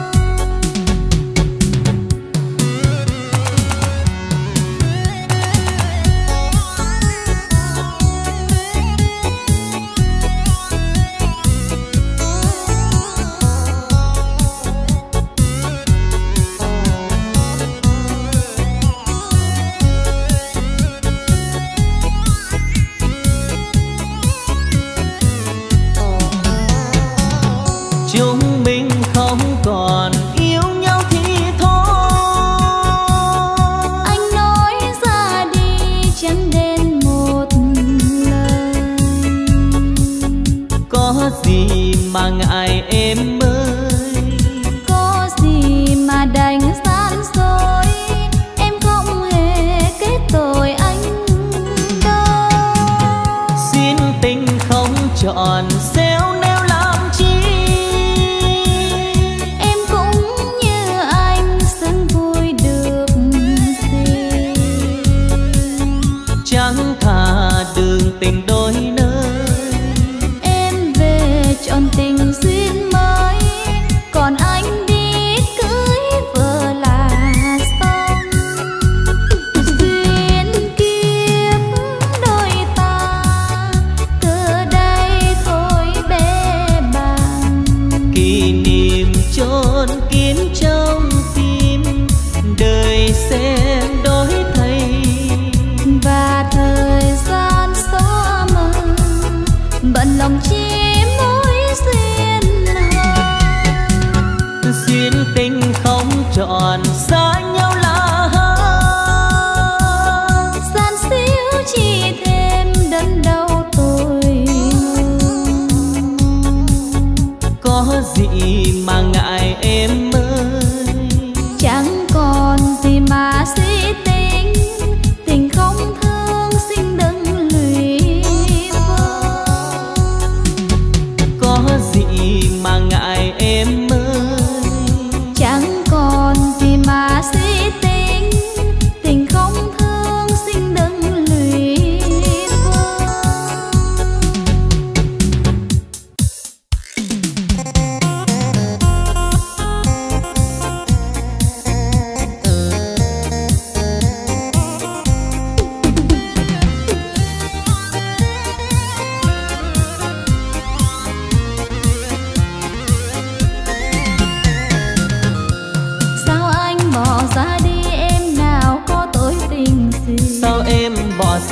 Chúng mình không còn yêu nhau thì thôi. Anh nói ra đi chẳng đến một lời. Có gì mà ngại em ơi, Có gì mà đành gian dối. Em không hề kết tội anh đâu. xin tình không chọn xéo nêu làm chi. Em cũng như anh xứng vui được gì. Chẳng thà đường tình đôi nơi, Em về chọn tình duyên mới,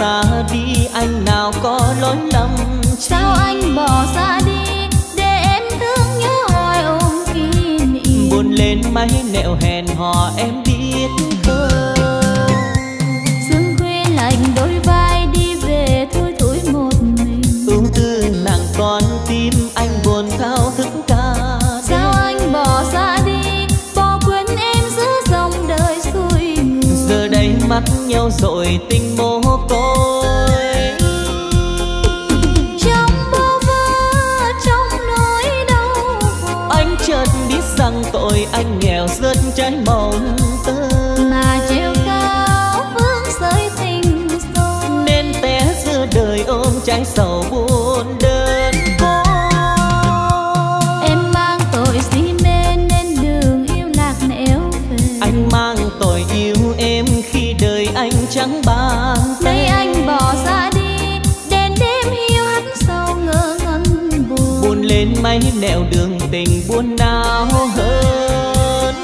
xa đi, anh nào có lỗi lầm chi? Sao anh bỏ xa đi để em thương nhớ hoài ôm kỷ niệm? Buồn lên mấy nẻo hẹn hò em biết không? Sương khuya lạnh đôi vai đi về thui thủi một mình. Ưu tư nặng con tim anh buồn thao thức ca. Sao anh bỏ xa đi bỏ quên em giữa dòng đời xuôi ngược? Giờ đây mắt nhau rồi tình mồ côi. Trong bơ vơ trong nỗi đau khổ, Anh chợt biết rằng tội anh nghèo rớt trái mong tơ. mà treo cao vương sợi tình sâu, Nên té giữa đời ôm trái sầu buồn đơn côi. em mang tội si mê nên đường yêu lạc nẻo về. Anh mang tội yêu em khi đời anh chẳng bàn tay. Nay anh bỏ xa đi đèn đêm hiu hắt sau ngỡ ngẩn buồn. Buồn lên mấy nẻo đường tình buồn nào hơn.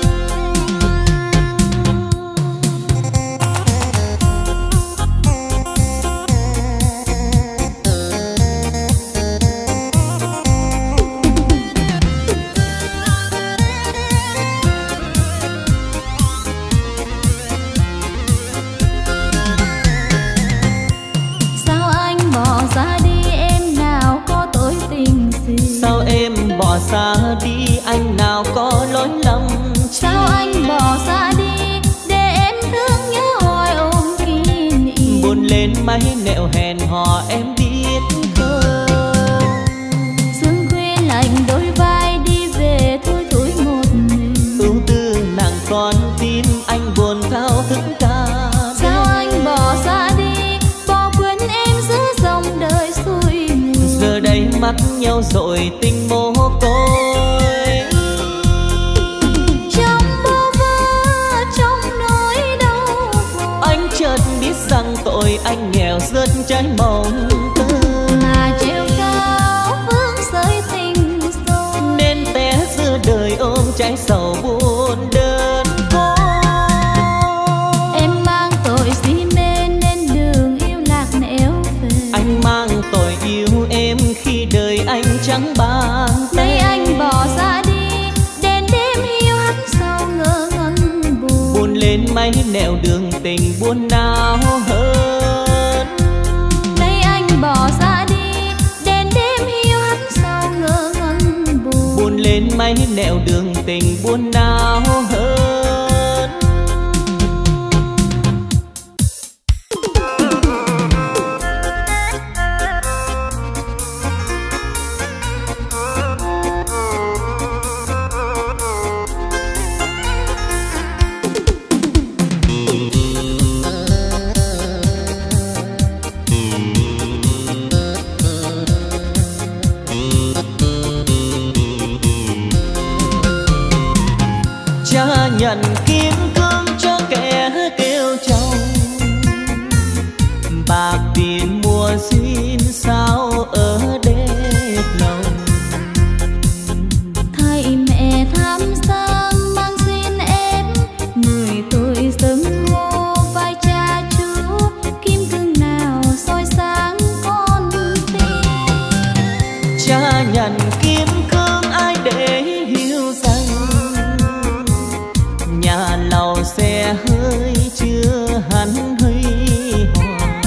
Sao anh bỏ xa đi em nào có tội tình gì? Sao em bỏ xa đi anh nào có lỗi lầm chi? Sao anh bỏ xa đi để em thương nhớ hoài ôm kỷ niệm? Buồn lên mấy nẻo hẹn hò em biết không? Sương khuya lạnh đôi vai đi về thui thủi một mình. Ưu tư nặng con tim anh buồn thao thức ca. Sao anh bỏ xa đi bỏ quên em giữa dòng đời xuôi ngược? Giờ đây mắt nhau rồi tình mồ côi. Trong bơ vơ trong nỗi đau khổ, Anh chợt biết rằng tội anh nghèo rớt trái mong tơ. mà treo cao vương sợi tình sâu, Nên té giữa đời ôm trái sầu buồn đơn côi. em mang tội si mê nên đường yêu lạc nẻo về. Anh mang tội yêu em khi đời anh chẳng bàn tay. Nay anh bỏ xa đi đèn đêm hiu hắt sau ngỡ ngẩn buồn. Buồn lên mấy nẻo đường tình buồn nào hơn. Nay anh bỏ xa đi đèn đêm hiu hắt sau ngỡ ngẩn buồn. Buồn lên mấy nẻo đường tình buồn nào hơn. Cha nhận kim cương cho kẻ kêu chồng, bạc tiền mua duyên sao ở đẹp lòng. Thầy mẹ tham sang mang xin em, người tôi dâng hô vai cha chú. Kim cương nào soi sáng con tim? Cha nhận kim cương ai để hiểu rằng nhà lầu xe hơi chưa hẳn huy hoàng.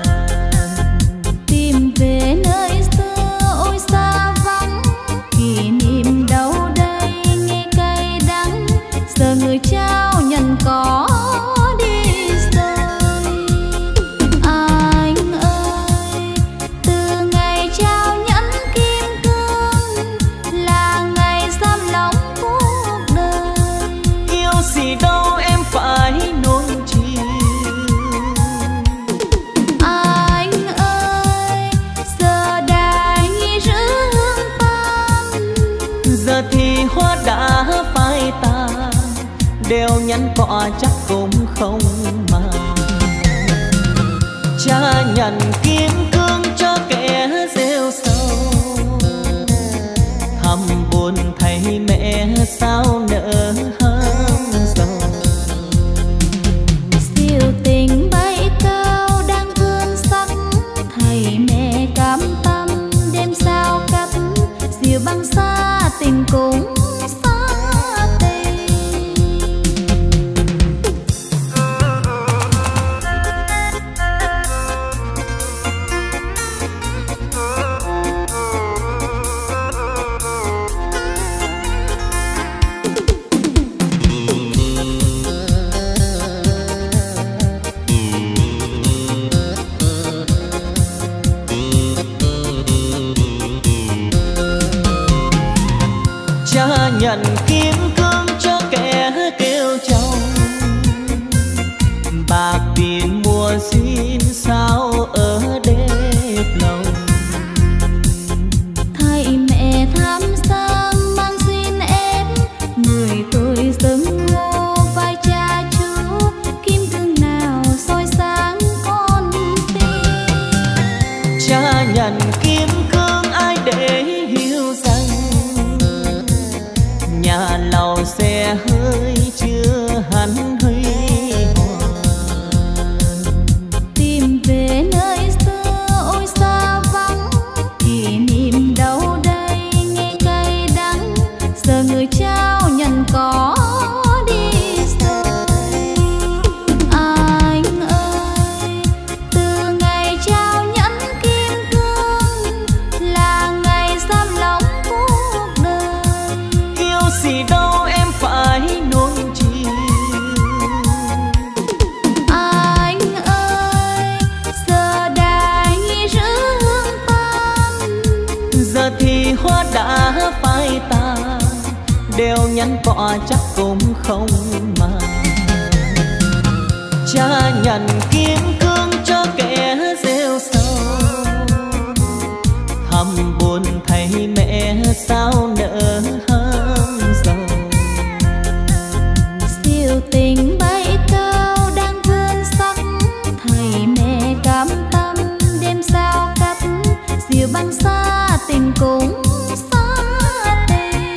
Tìm về nơi xưa ôi xa vắng, kỷ niệm đâu đây nghe cay đắng. Giờ người trao nhận có đi rồi. Anh ơi, từ ngày trao nhẫn kim cương là ngày giam lòng cuộc đời. Yêu gì đâu em phải nuông chiều. Anh ơi, giờ đài giữ hương tan, Giờ thì hoa đã phai tàn, đeo nhắn cọ chắc cũng không mà. Cha nhận kim cương cho kẻ rêu sầu, thầm buồn thấy mẹ sao nỡ hâm dầu. siêu tình bay cao đang vươn nhận kim cương cho kẻ kêu chồng, bạc tiền mùa xin sao ở đẹp lòng. Thầy mẹ tham sang mang xin em, người tôi dâng hô vai cha chú, kim cương nào soi sáng con tim. Cha nhận kim cương ai để hiểu rằng nhà lầu xe hơi chưa hẳn huy hoàng. Tìm về nơi xưa ôi xa vắng, kỷ niệm đâu đây nghe cay đắng, giờ người trao nhận có đi rồi. Anh ơi, từ ngày trao nhẫn kim cương là ngày giam lòng cuộc đời. Yêu gì đâu em phải nuông chiều. Anh ơi, giờ đài rước hương tan, Giờ thì hoa đã phai tàn, đều nhắn cọ chắc cũng không mà. Cha nhận kim cương cho kẻ rêu sầu, thầm buồn thấy mẹ sao nỡ ham giàu. siêu tình bay cao đang vươn sắc, thầy mẹ cảm tâm đêm sao cắt, diều băng xa tình cũng xa tình.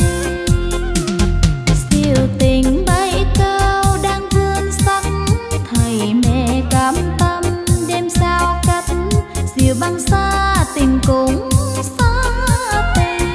Siêu tình bay cao đang vươn sắc, thầy mẹ cảm tâm đêm sao cắt, diều băng xa tình cũng xa tình.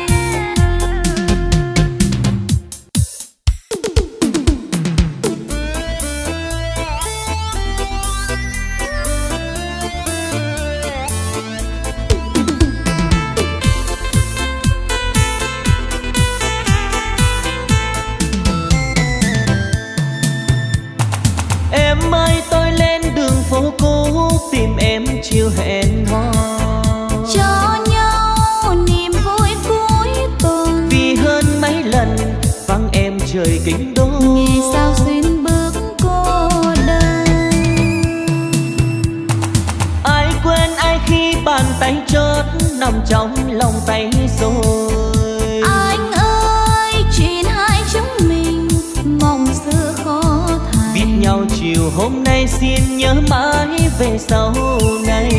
Em ơi tôi lên đường phố cũ tìm em chiều hẹn hò, Cho nhau niềm vui cuối tuần, vì hơn mấy lần vắng em trời kinh đô. nghe sao xuyên bước cô đơn. Ai quên ai khi bàn tay chót nằm trong lòng tay rồi. Anh ơi, chuyện hai chúng mình mong xưa khó thành. Biết nhau chiều hôm nay xin nhớ mãi về sau này.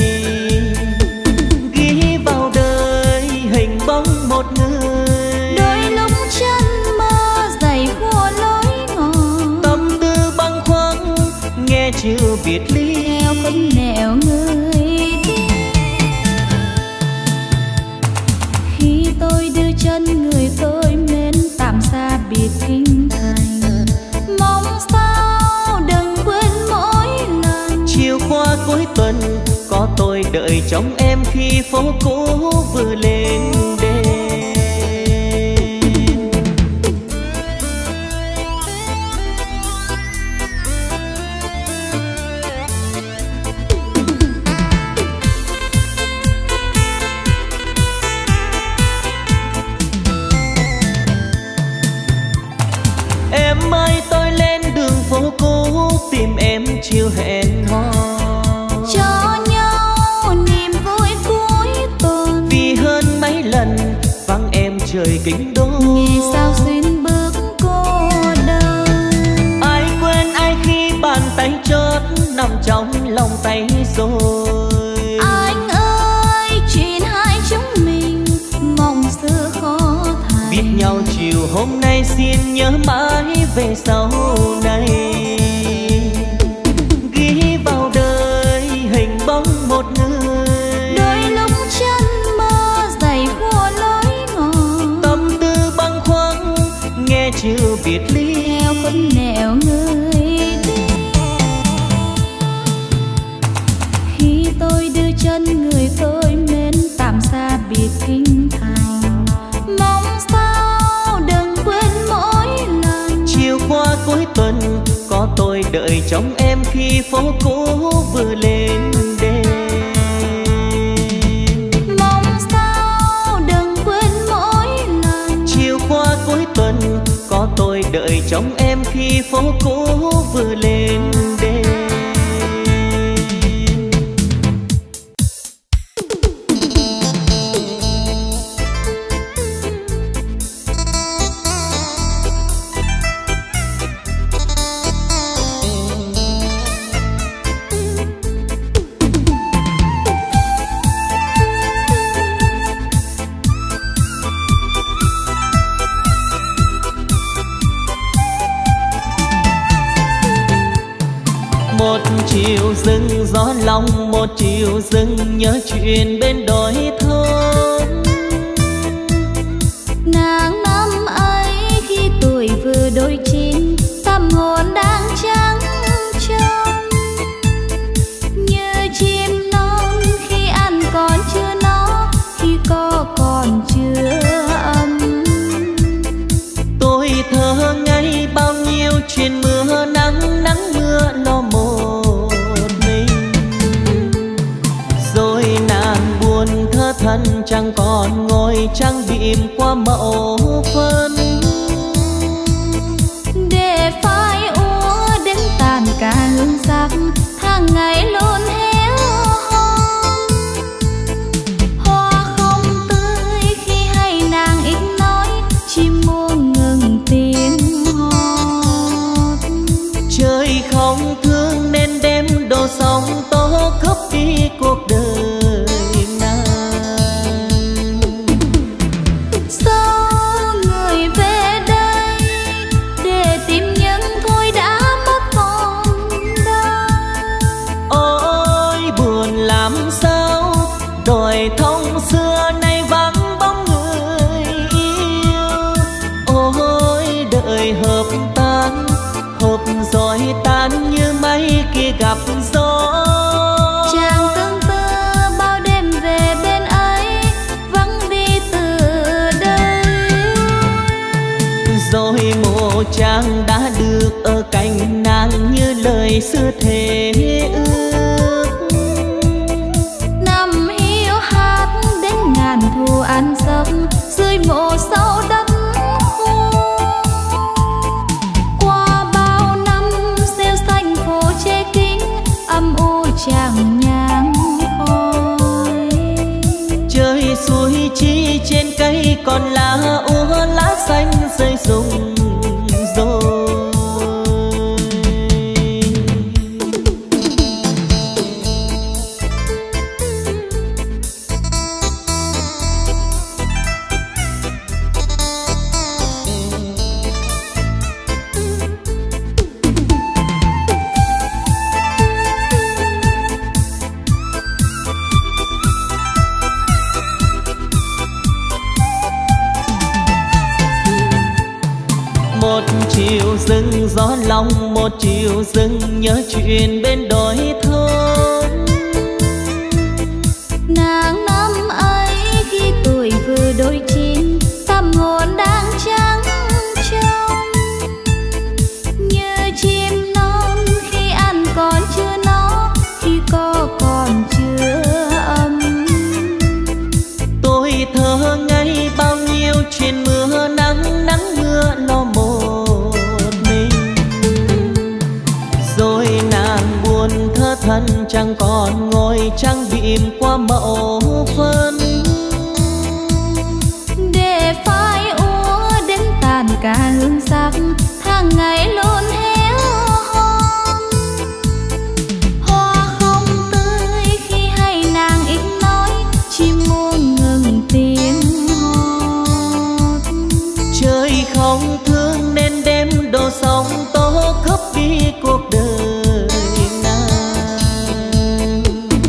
Ghi vào đời hình bóng một người, Đôi lúc chân mơ dày khua lối ngòn, tâm tư bâng khuâng nghe chưa biệt ly. theo khúc nẻo người đi. Khi tôi đưa chân người tôi mến tạm xa biệt kinh thành, mong sao đừng quên mỗi lần. Chiều qua cuối tuần có tôi đợi trong em khi phố cũ vừa lên đèn. Em ơi tôi lên đường phố cũ tìm em chiều hẹn hò, Cho nhau niềm vui cuối tuần, vì hơn mấy lần vắng em trời kinh đô. nghe sao xuyên bước cô đơn. Ai quên ai khi bàn tay chót nằm trong lòng tay rồi. Anh ơi, chuyện hai chúng mình mong xưa khó thành. Biết nhau chiều hôm nay xin nhớ mãi về sau này. Ghi vào đời hình bóng một người, Đôi lúc chân mơ dày khua lối ngòn, tâm tư bâng khuâng nghe chưa biệt ly. theo khúc nẻo người đi. Khi tôi đưa chân người tôi mến tạm xa biệt kinh thành, mong sao đừng quên mỗi lần. Chiều qua cuối tuần có tôi đợi trong em khi phố cũ vừa lên đèn. Mong sao đừng quên mỗi lần. Chiều qua cuối trông em khi phố cũ vừa lên đêm. Một chiều rừng gió lòng, một chiều rừng nhớ chuyện bên đồi thôn. Nàng năm ấy khi tuổi vừa đôi chín, tâm hồn đang trắng trong. Như chim non khi ăn còn chưa no, khi có còn chưa ấm. Tôi thơ ngây bao nhiêu chuyện mưa nắng, nắng mưa lo một mình. Rồi nàng buồn thơ thân chẳng còn ngồi trang điểm qua mẫu phân. Để phai úa đến tàn cả hương sắc, tháng ngày luôn héo hon. Hoa không tươi khi hay nàng ít nói, chim muông ngừng tiếng hót. Trời không thương nên đêm đổ sóng tố cướp đi cuộc đời nàng. Sao người về đây để tìm những thôi đã mất còn đâu. Ôi buồn làm sao, đồi thông xưa nay vắng bóng người yêu. Ôi đời hợp tan, hợp rồi tan như mây kia gặp gió. Chàng tương tư bao đêm về bên ấy, vắng đi từ đây. Rồi mộ chàng đã được ở cạnh nàng như lời xưa thề ước. Năm yêu hát đến ngàn thu ăn sâm, dưới mộ sâu đất khô. Qua bao năm rêu xanh khô che kính, âm u chàng nhang khói. Trời suối chi trên cây còn lá úa, lá xanh rơi rụng rồi. Một chiều rừng gió lòng, một chiều rừng nhớ chuyện bên đồi thôn. Nàng năm ấy khi tuổi vừa đôi chín, tâm hồn đang trắng trong. Như chim non khi ăn còn chưa no, khi có còn chưa ấm. Tôi thơ ngây bao nhiêu chuyện mưa nắng, nắng mưa lo một mình. Rồi nàng buồn thơ thân chẳng còn ngồi trang điểm qua mẫu phân. Để phai úa đến tàn cả hương sắc, tháng ngày luôn héo hon. Hoa không tươi khi hay nàng ít nói, chim muông ngừng tiếng hót. Trời không thương nên đêm đổ sóng tố cướp đi cuộc đời nàng.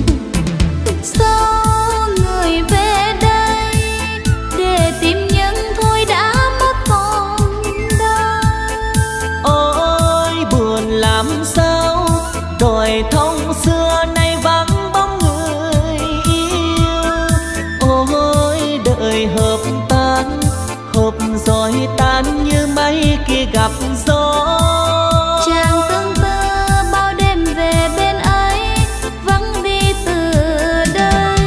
Sao người về đây để tìm những thôi đã mất còn đâu. Ôi buồn làm sao, đồi thông xưa nay vắng bóng người yêu. Ôi đời hợp tan, hợp rồi tan như mây kia gặp gió. Chàng tương tư bao đêm về bên ấy, vắng đi từ đây.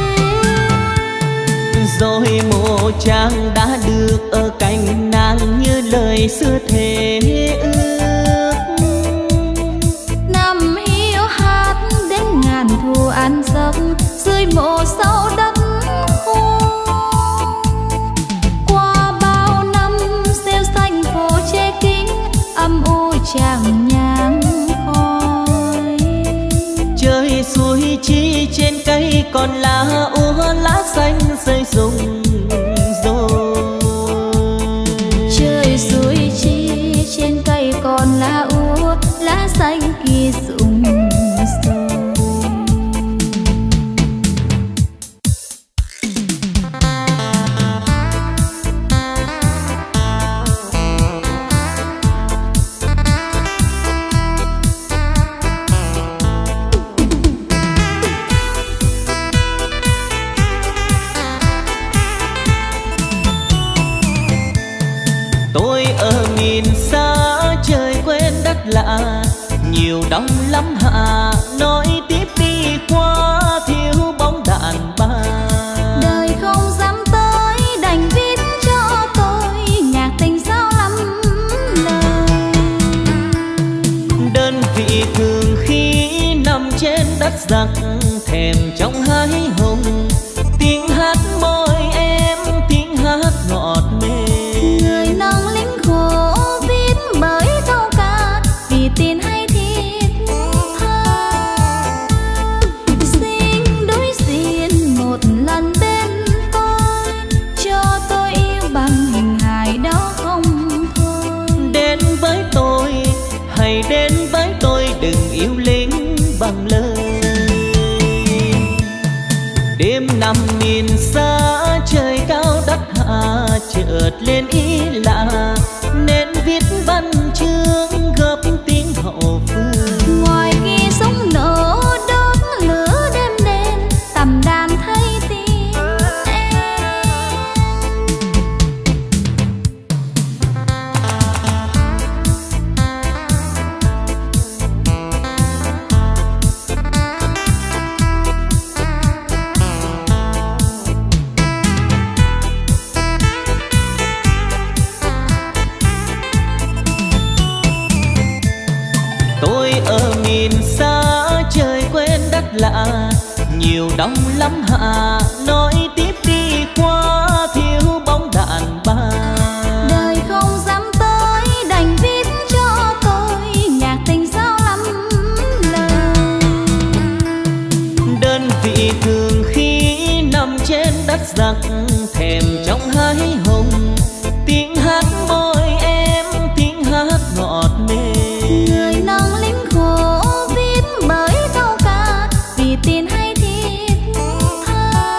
Rồi mộ chàng đã được ở cạnh nàng như lời xưa thề ước. suối chi trên cây còn lá úa lá xanh rơi rụng rồi. Trời suối chi trên cây còn lá úa lá xanh kia rụng rồi. Lạ nhiều đông lắm hạ nói tiếp đi qua thiếu bóng đàn bà. Đời không dám tới đành viết cho tôi nhạc tình sao lắm lời. Đơn vị thường khi nằm trên đất giặc thèm trong hái hồng, tiếng hát môi em tiếng hát ngọt mềm. Người nâng lính khổ viết bởi câu ca vì tiền hay thiết tha. Xin đối diện một lần bên tôi cho tôi yêu bằng hình hài đó không thôi. Đến với tôi hãy đến với tôi đừng yêu lính bằng lời. Đêm nằm miền xa trời cao đất hạ chợt lên ý lạ nên viết văn chương gấp tiếng hậu phương. Ngoài kia súng nổ đốt lửa đêm đen tầm đàn thấy tiếng em. Tôi ở miền xa trời quên đất lạ nhiều đông lắm hạ nói tiếp đi qua thiếu bóng đàn bà. Đời không dám tới đành viết cho tôi nhạc tình sao lắm lời. Đơn vị thường khi nằm trên đất giặc thèm trong hái hồng, tiếng hát môi em tiếng hát ngọt mềm. Người nâng lính khổ viết bởi câu ca vì tiền hay thiết tha.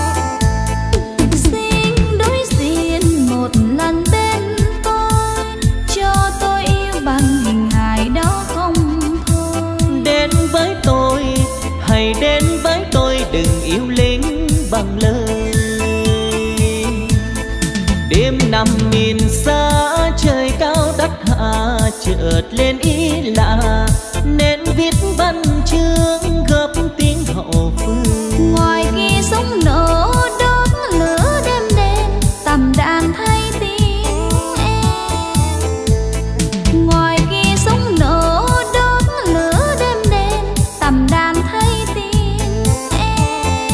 Xin đối diện một lần bên tôi cho tôi yêu bằng hình hài đó không thôi. Đến với tôi hãy đến với tôi đừng yêu lính bằng lời. Đêm nằm miền xa trời cao đất hạ chợt lên ý lạ nên viết văn chương gấp tiếng hậu phương. Ngoài kia súng nổ đốt lửa đêm đen tầm đàn thấy tiếng em. Ngoài kia súng nổ đốt lửa đêm đen tầm đàn thấy tiếng em.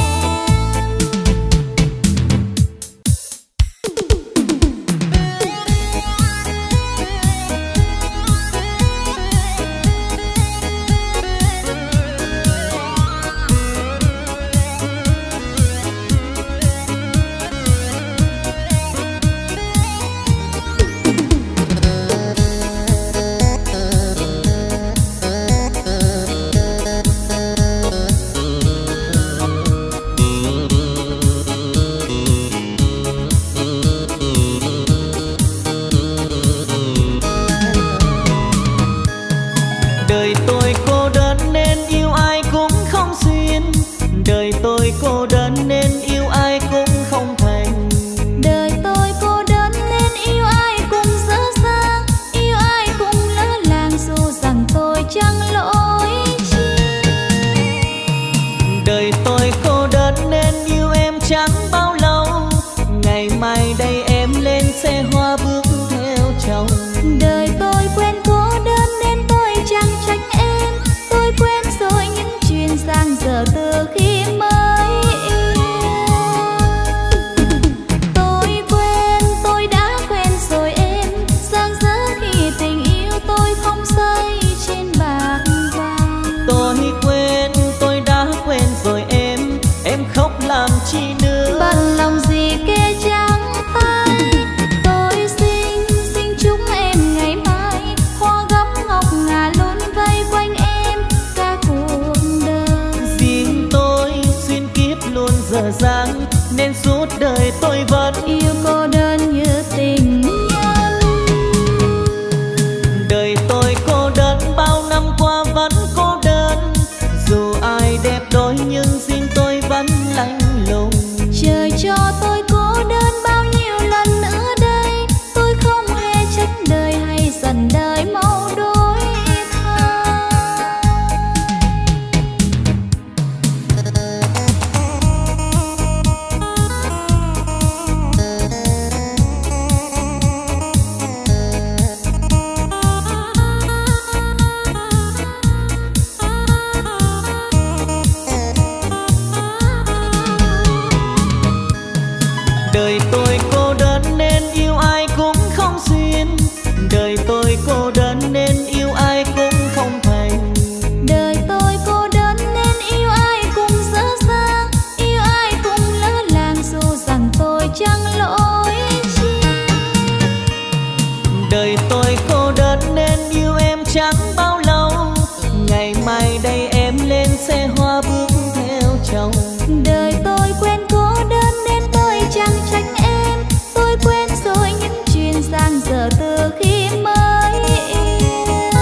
lòng. Đời tôi quen cô đơn nên tôi chẳng trách em. Tôi quên rồi những chuyện giang dở từ khi mới yêu.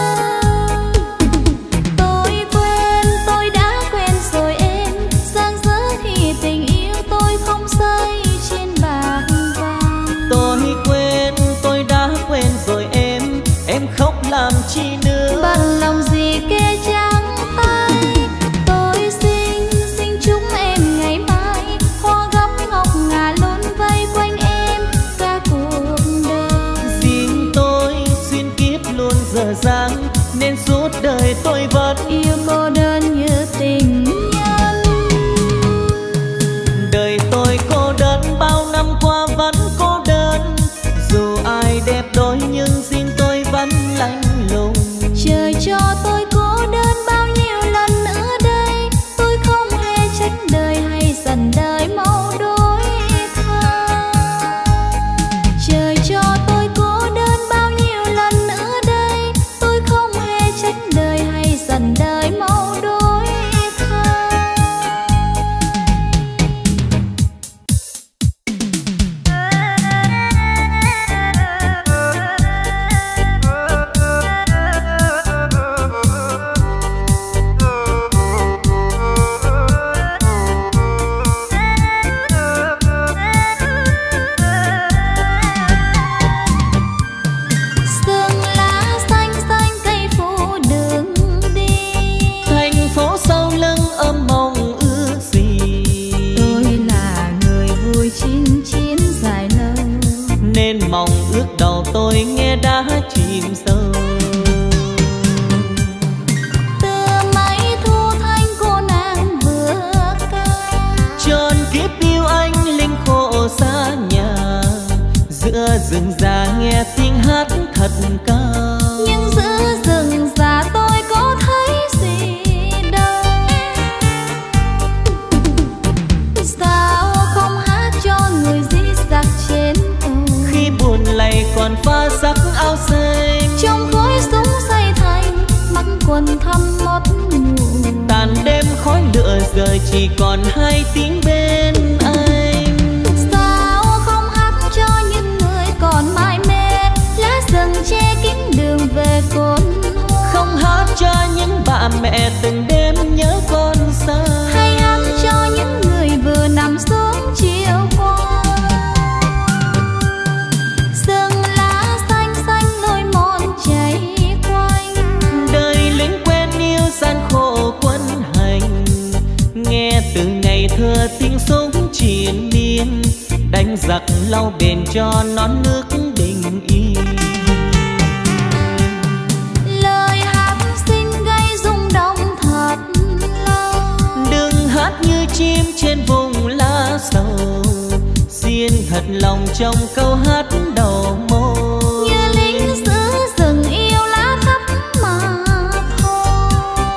Tôi quên, tôi đã quên rồi em. Giang dở khi tình yêu tôi không xây trên bạc vàng. Tôi quên, tôi đã quên rồi em. Em khóc làm chi nữa. Bận lòng gì kê trắng tay. Tôi xin, xin chúc em ngày mai hoa gấm ngọc ngà luôn vây quanh em cả cuộc đời. Riêng tôi xuyên kiếp luôn dở dang nên suốt đời tôi vẫn yêu cô đơn như tình nhân. Đời tôi cô đơn bao năm qua vẫn cô đơn. Dù ai đẹp đôi nhưng riêng tôi vẫn lạnh lùng. Trời cho tôi cô đơn bao nhiêu lần nữa đây. Tôi không hề trách đời hay dần đời mau đổi thay. Trời cho tôi cô đơn bao nhiêu lần nữa đây. Tôi không hề trách đời hay dần đời mau đổi thay. Sương lá xanh xanh cây phủ đường đi. Thành phố sau lưng ấm mong ước gì. Tôi là người vui chín chín dài lâu Nên mong ước đầu tôi nghe đã chìm sâu. từ mấy thu thanh cô nàng vừa ca. Tròn kiếp yêu anh linh khổ xa nhà. Giữa rừng già nghe tiếng hát thật cao. Nhưng giữa rừng già tôi có thấy gì đâu. Sao không hát cho người di giặc trên tàu. Khi buồn lầy còn pha sắc áo xanh. Trong khói súng say thành mặc quần thăm mót ngủ. Tàn đêm khói lửa giờ chỉ còn hai tiếng bên anh. Sao không hát cho những người còn mải mê. Lá rừng che kín đường về cồn hoa. Không hát cho những bà mẹ từng đêm nhớ con xa. Hay hát cho những người vừa nằm xuống chiều qua. Rừng lá xanh xanh lối mòn chảy quanh. Đời lính quen yêu gian khổ quân hành. Nghe từ ngày thơ tiếng súng triền miên. Đánh giặc lau bền cho non nước bình yên. Lời hát xin gây rung động thật lâu. Đừng hát như chim trên vùng lá sầu. Xiên thật lòng trong câu hát đầu môi. Như lính giữ rừng yêu lá thắm mà thôi.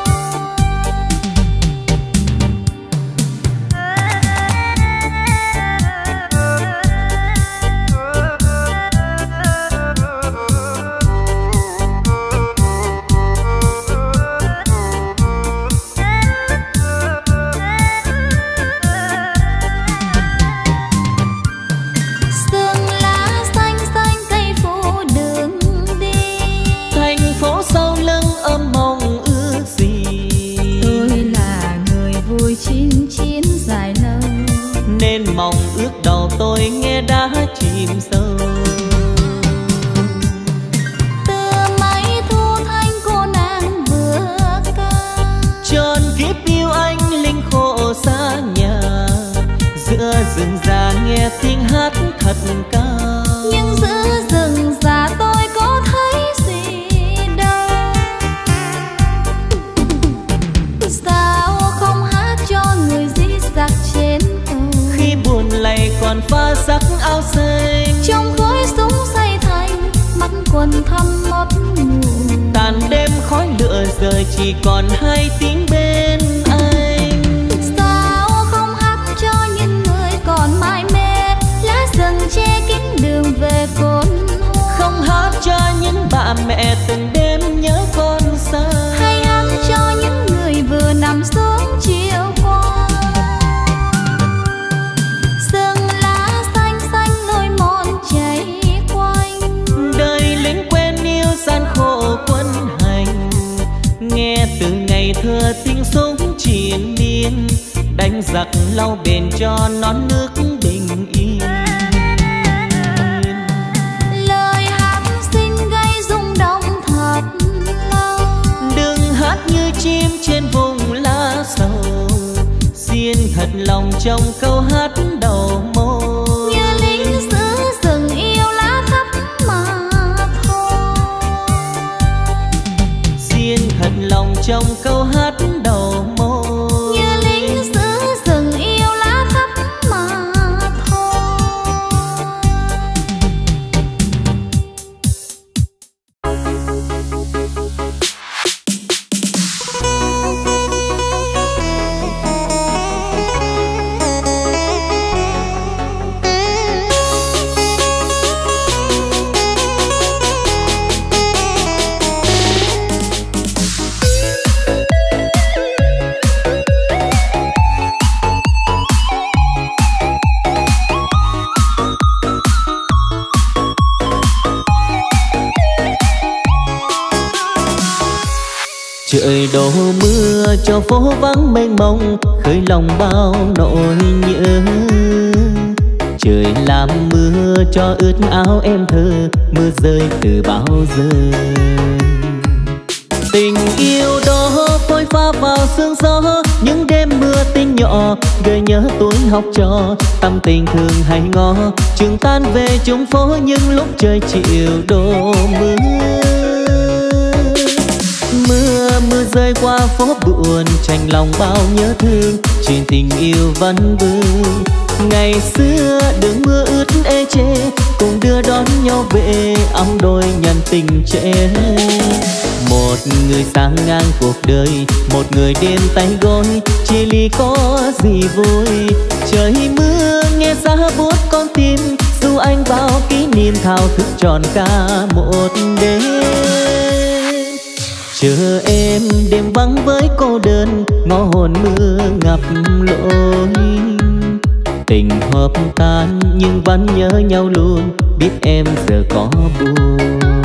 Sương lá xanh xanh cây phủ đường đi. Thành phố sau lưng ấm mong ước gì. Tôi là người vui chín chín dài lâu Nên mong ước đầu tôi nghe đã chìm sâu. từ mấy thu thanh cô nàng vừa ca. Tròn kiếp yêu anh linh khổ xa nhà. Giữa rừng già nghe tiếng hát thật cao. Nhưng giữa rừng già tôi có thấy gì đâu. Sao không hát cho người di giặc trên tàu. Khi buồn lầy còn pha sắc áo xanh. Trong khói súng say thành mặc quần thăm mót ngủ. Tàn đêm khói lửa giờ chỉ còn hai tiếng bên anh. Sao không hát cho những người còn mải mê. Lá rừng che kín đường về cồn hoa. Không hát cho những bà mẹ từng đêm nhớ con xa. Hay hát cho những người vừa nằm xuống chiều qua. yên, đánh giặc lau bền cho non nước bình yên. Lời hát xin gây rung động thật lâu, đừng hát như chim trên vùng lá sầu, xiên thật lòng trong câu hát đầu môi. như lính giữ rừng yêu lá thắm mà thôi. Xiên thật lòng trong câu hát đầu môi. như lính giữ rừng yêu lá thắm mà thôi. Trời đổ mưa cho phố vắng mênh mông, khơi lòng bao nỗi nhớ. Trời làm mưa cho ướt áo em thơ, mưa rơi từ bao giờ. Tình yêu đó phôi pha vào sương gió, những đêm mưa tinh nhỏ gợi nhớ tuổi học trò. Tâm tình thường hay ngó, trường tan về chung phố những lúc trời chiều đổ mưa. Mưa mưa rơi qua phố buồn, chạnh lòng bao nhớ thương, chuyện tình yêu vẫn vương. Ngày xưa đường mưa ướt ê chê, cùng đưa đón nhau về ấm đôi nhân tình trẻ. Một người sang ngang cuộc đời, một người đêm tay gối, chia ly có gì vui. Trời mưa nghe giá buốt con tim, dù anh vào kỷ niệm thao thức tròn cả một đêm. Chờ em đêm vắng với cô đơn, ngõ hồn mưa ngập lối. Tình hợp tan nhưng vẫn nhớ nhau luôn, biết em giờ có buồn.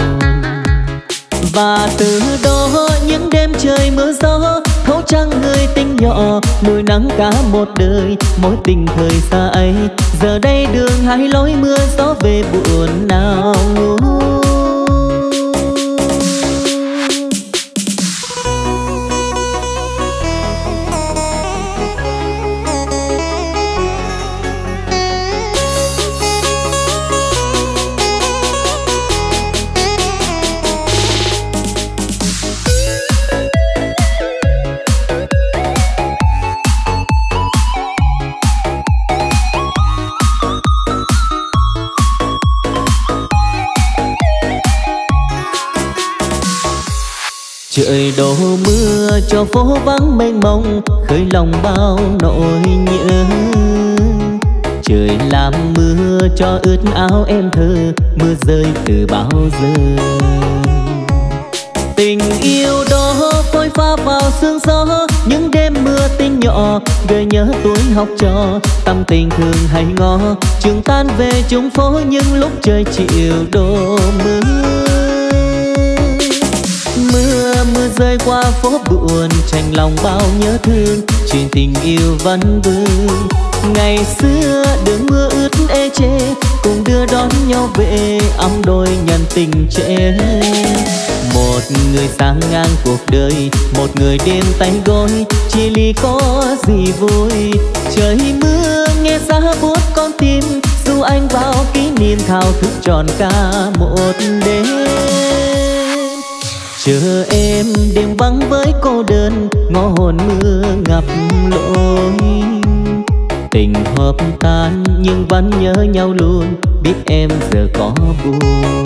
Và từ đó những đêm trời mưa gió, thấu trăng người tình nhỏ, nuôi nắng cả một đời. Mối tình thời xa ấy, giờ đây đường hai lối mưa gió về buồn nào ngủ. Trời đổ mưa cho phố vắng mênh mông, khơi lòng bao nỗi nhớ. Trời làm mưa cho ướt áo em thơ, mưa rơi từ bao giờ. Tình yêu đó phôi pha vào sương gió, những đêm mưa tinh nhỏ gợi nhớ tuổi học trò. Tâm tình thường hay ngó, trường tan về chung phố những lúc trời chiều đổ mưa. Mưa mưa rơi qua phố buồn, chạnh lòng bao nhớ thương, chuyện tình yêu vẫn vương. Ngày xưa đường mưa ướt ê chê, cùng đưa đón nhau về ấm đôi nhân tình trẻ. Một người sang ngang cuộc đời, một người đêm tay gối, chia ly có gì vui. Trời mưa nghe giá buốt con tim, dù anh vào kỷ niệm thao thức tròn cả một đêm. Chờ em đêm vắng với cô đơn, ngõ hồn mưa ngập lối. Tình hợp tan nhưng vẫn nhớ nhau luôn, biết em giờ có buồn.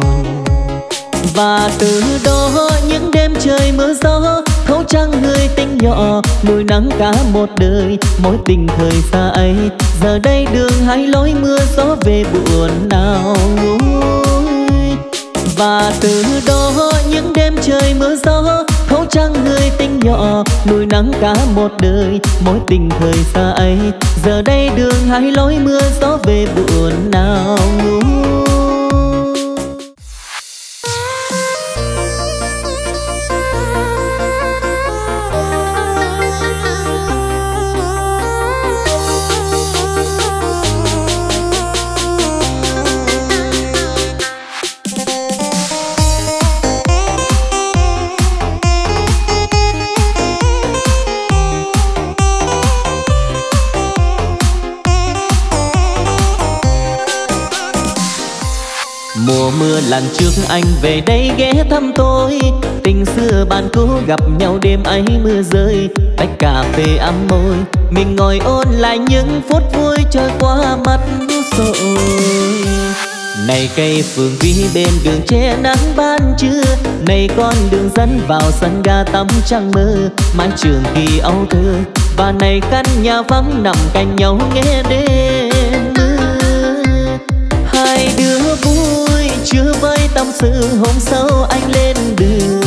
Và từ đó những đêm trời mưa gió, thấu trăng người tình nhỏ, nuôi nắng cả một đời. Mối tình thời xa ấy, giờ đây đường hai lối mưa gió về buồn nào nguôi. Và từ đó những đêm trời mưa gió, thấu trăng người tình nhỏ, nuôi nắng cả một đời. Mối tình thời xa ấy, giờ đây đường hai lối mưa gió về buồn nào nguôi. mưa lần trước anh về đây ghé thăm tôi, tình xưa bạn cũ gặp nhau đêm ấy mưa rơi, tách cà phê ấm môi, mình ngồi ôn lại những phút vui trôi qua mắt rồi. Này cây phường vi bên đường che nắng ban trưa, này con đường dẫn vào sân ga tắm trăng mơ, mái trường kỳ âu thơ, và này căn nhà vắng nằm cạnh nhau nghe đêm mưa. Hai đứa vui chưa với tâm sự, hôm sau anh lên đường.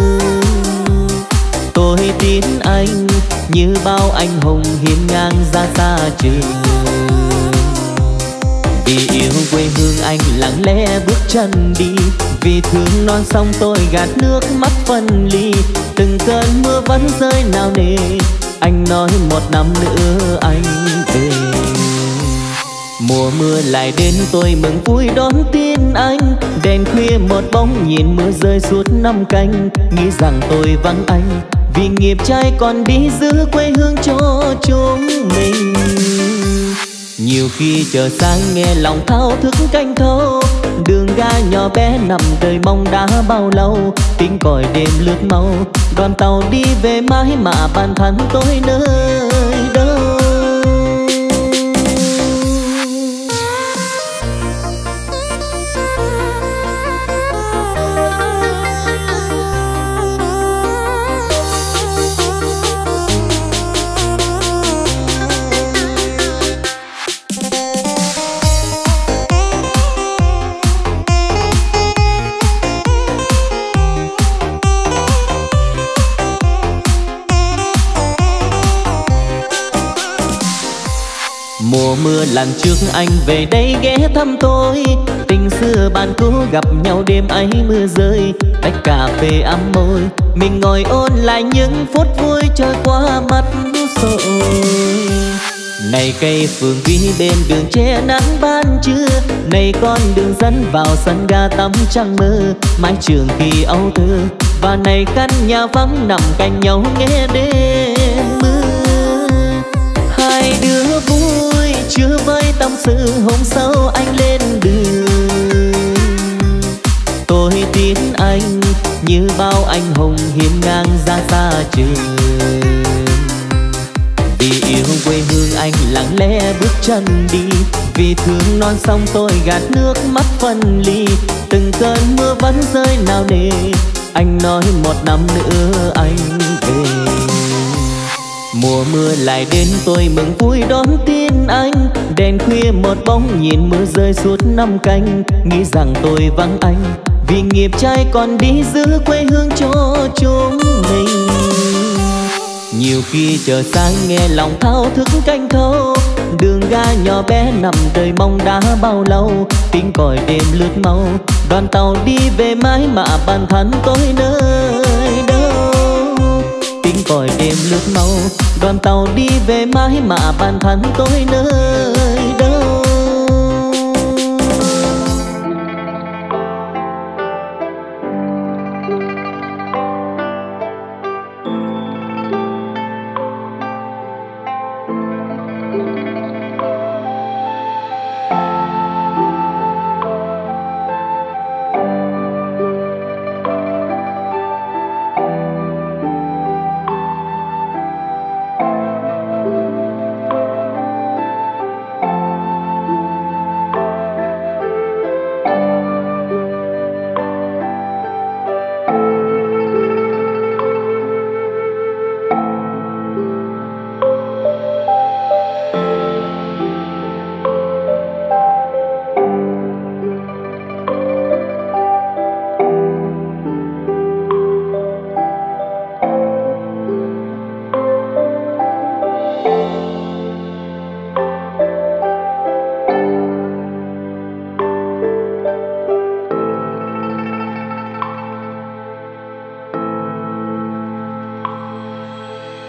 Tôi tin anh như bao anh hùng hiên ngang ra xa trường. Vì yêu quê hương anh lặng lẽ bước chân đi, vì thương non sông tôi gạt nước mắt phân ly. Từng cơn mưa vẫn rơi nào nề, anh nói một năm nữa anh về. Mùa mưa lại đến tôi mừng vui đón tin anh, đèn khuya một bóng nhìn mưa rơi suốt năm canh. Nghĩ rằng tôi vắng anh vì nghiệp trai còn đi giữ quê hương cho chúng mình. Nhiều khi chờ sáng nghe lòng thao thức canh thâu, đường ga nhỏ bé nằm đời mong đã bao lâu. Tiếng còi đêm lướt mau, đoàn tàu đi về mãi mà bàn thắn tôi nơi đâu. Mùa mưa lần trước anh về đây ghé thăm tôi, tình xưa bạn cũ gặp nhau đêm ấy mưa rơi, tách cà phê ấm môi, mình ngồi ôn lại những phút vui trôi qua mắt rồi. Này cây phường vi bên đường che nắng ban trưa, này con đường dẫn vào sân ga tắm trăng mơ, mái trường kỳ âu thơ, và này căn nhà vắng nằm cạnh nhau nghe đêm mưa. Hai đứa vui chưa với tâm sự, hôm sau anh lên đường. Tôi tin anh như bao anh hùng hiên ngang ra xa trường. Vì yêu quê hương anh lặng lẽ bước chân đi, vì thương non sông tôi gạt nước mắt phân ly. Từng cơn mưa vẫn rơi nào nề, anh nói một năm nữa anh về. Mùa mưa lại đến tôi mừng vui đón tin anh, đèn khuya một bóng nhìn mưa rơi suốt năm canh. Nghĩ rằng tôi vắng anh vì nghiệp trai còn đi giữ quê hương cho chúng mình. Nhiều khi chờ sáng nghe lòng thao thức canh thâu, đường ga nhỏ bé nằm đời mong đã bao lâu. Tiếng còi đêm lướt mau, đoàn tàu đi về mãi mà bàn thắn tôi nơi đâu. Tiếng còi đêm lướt mau, đoàn tàu đi về mãi mà bàn thắn tôi nơi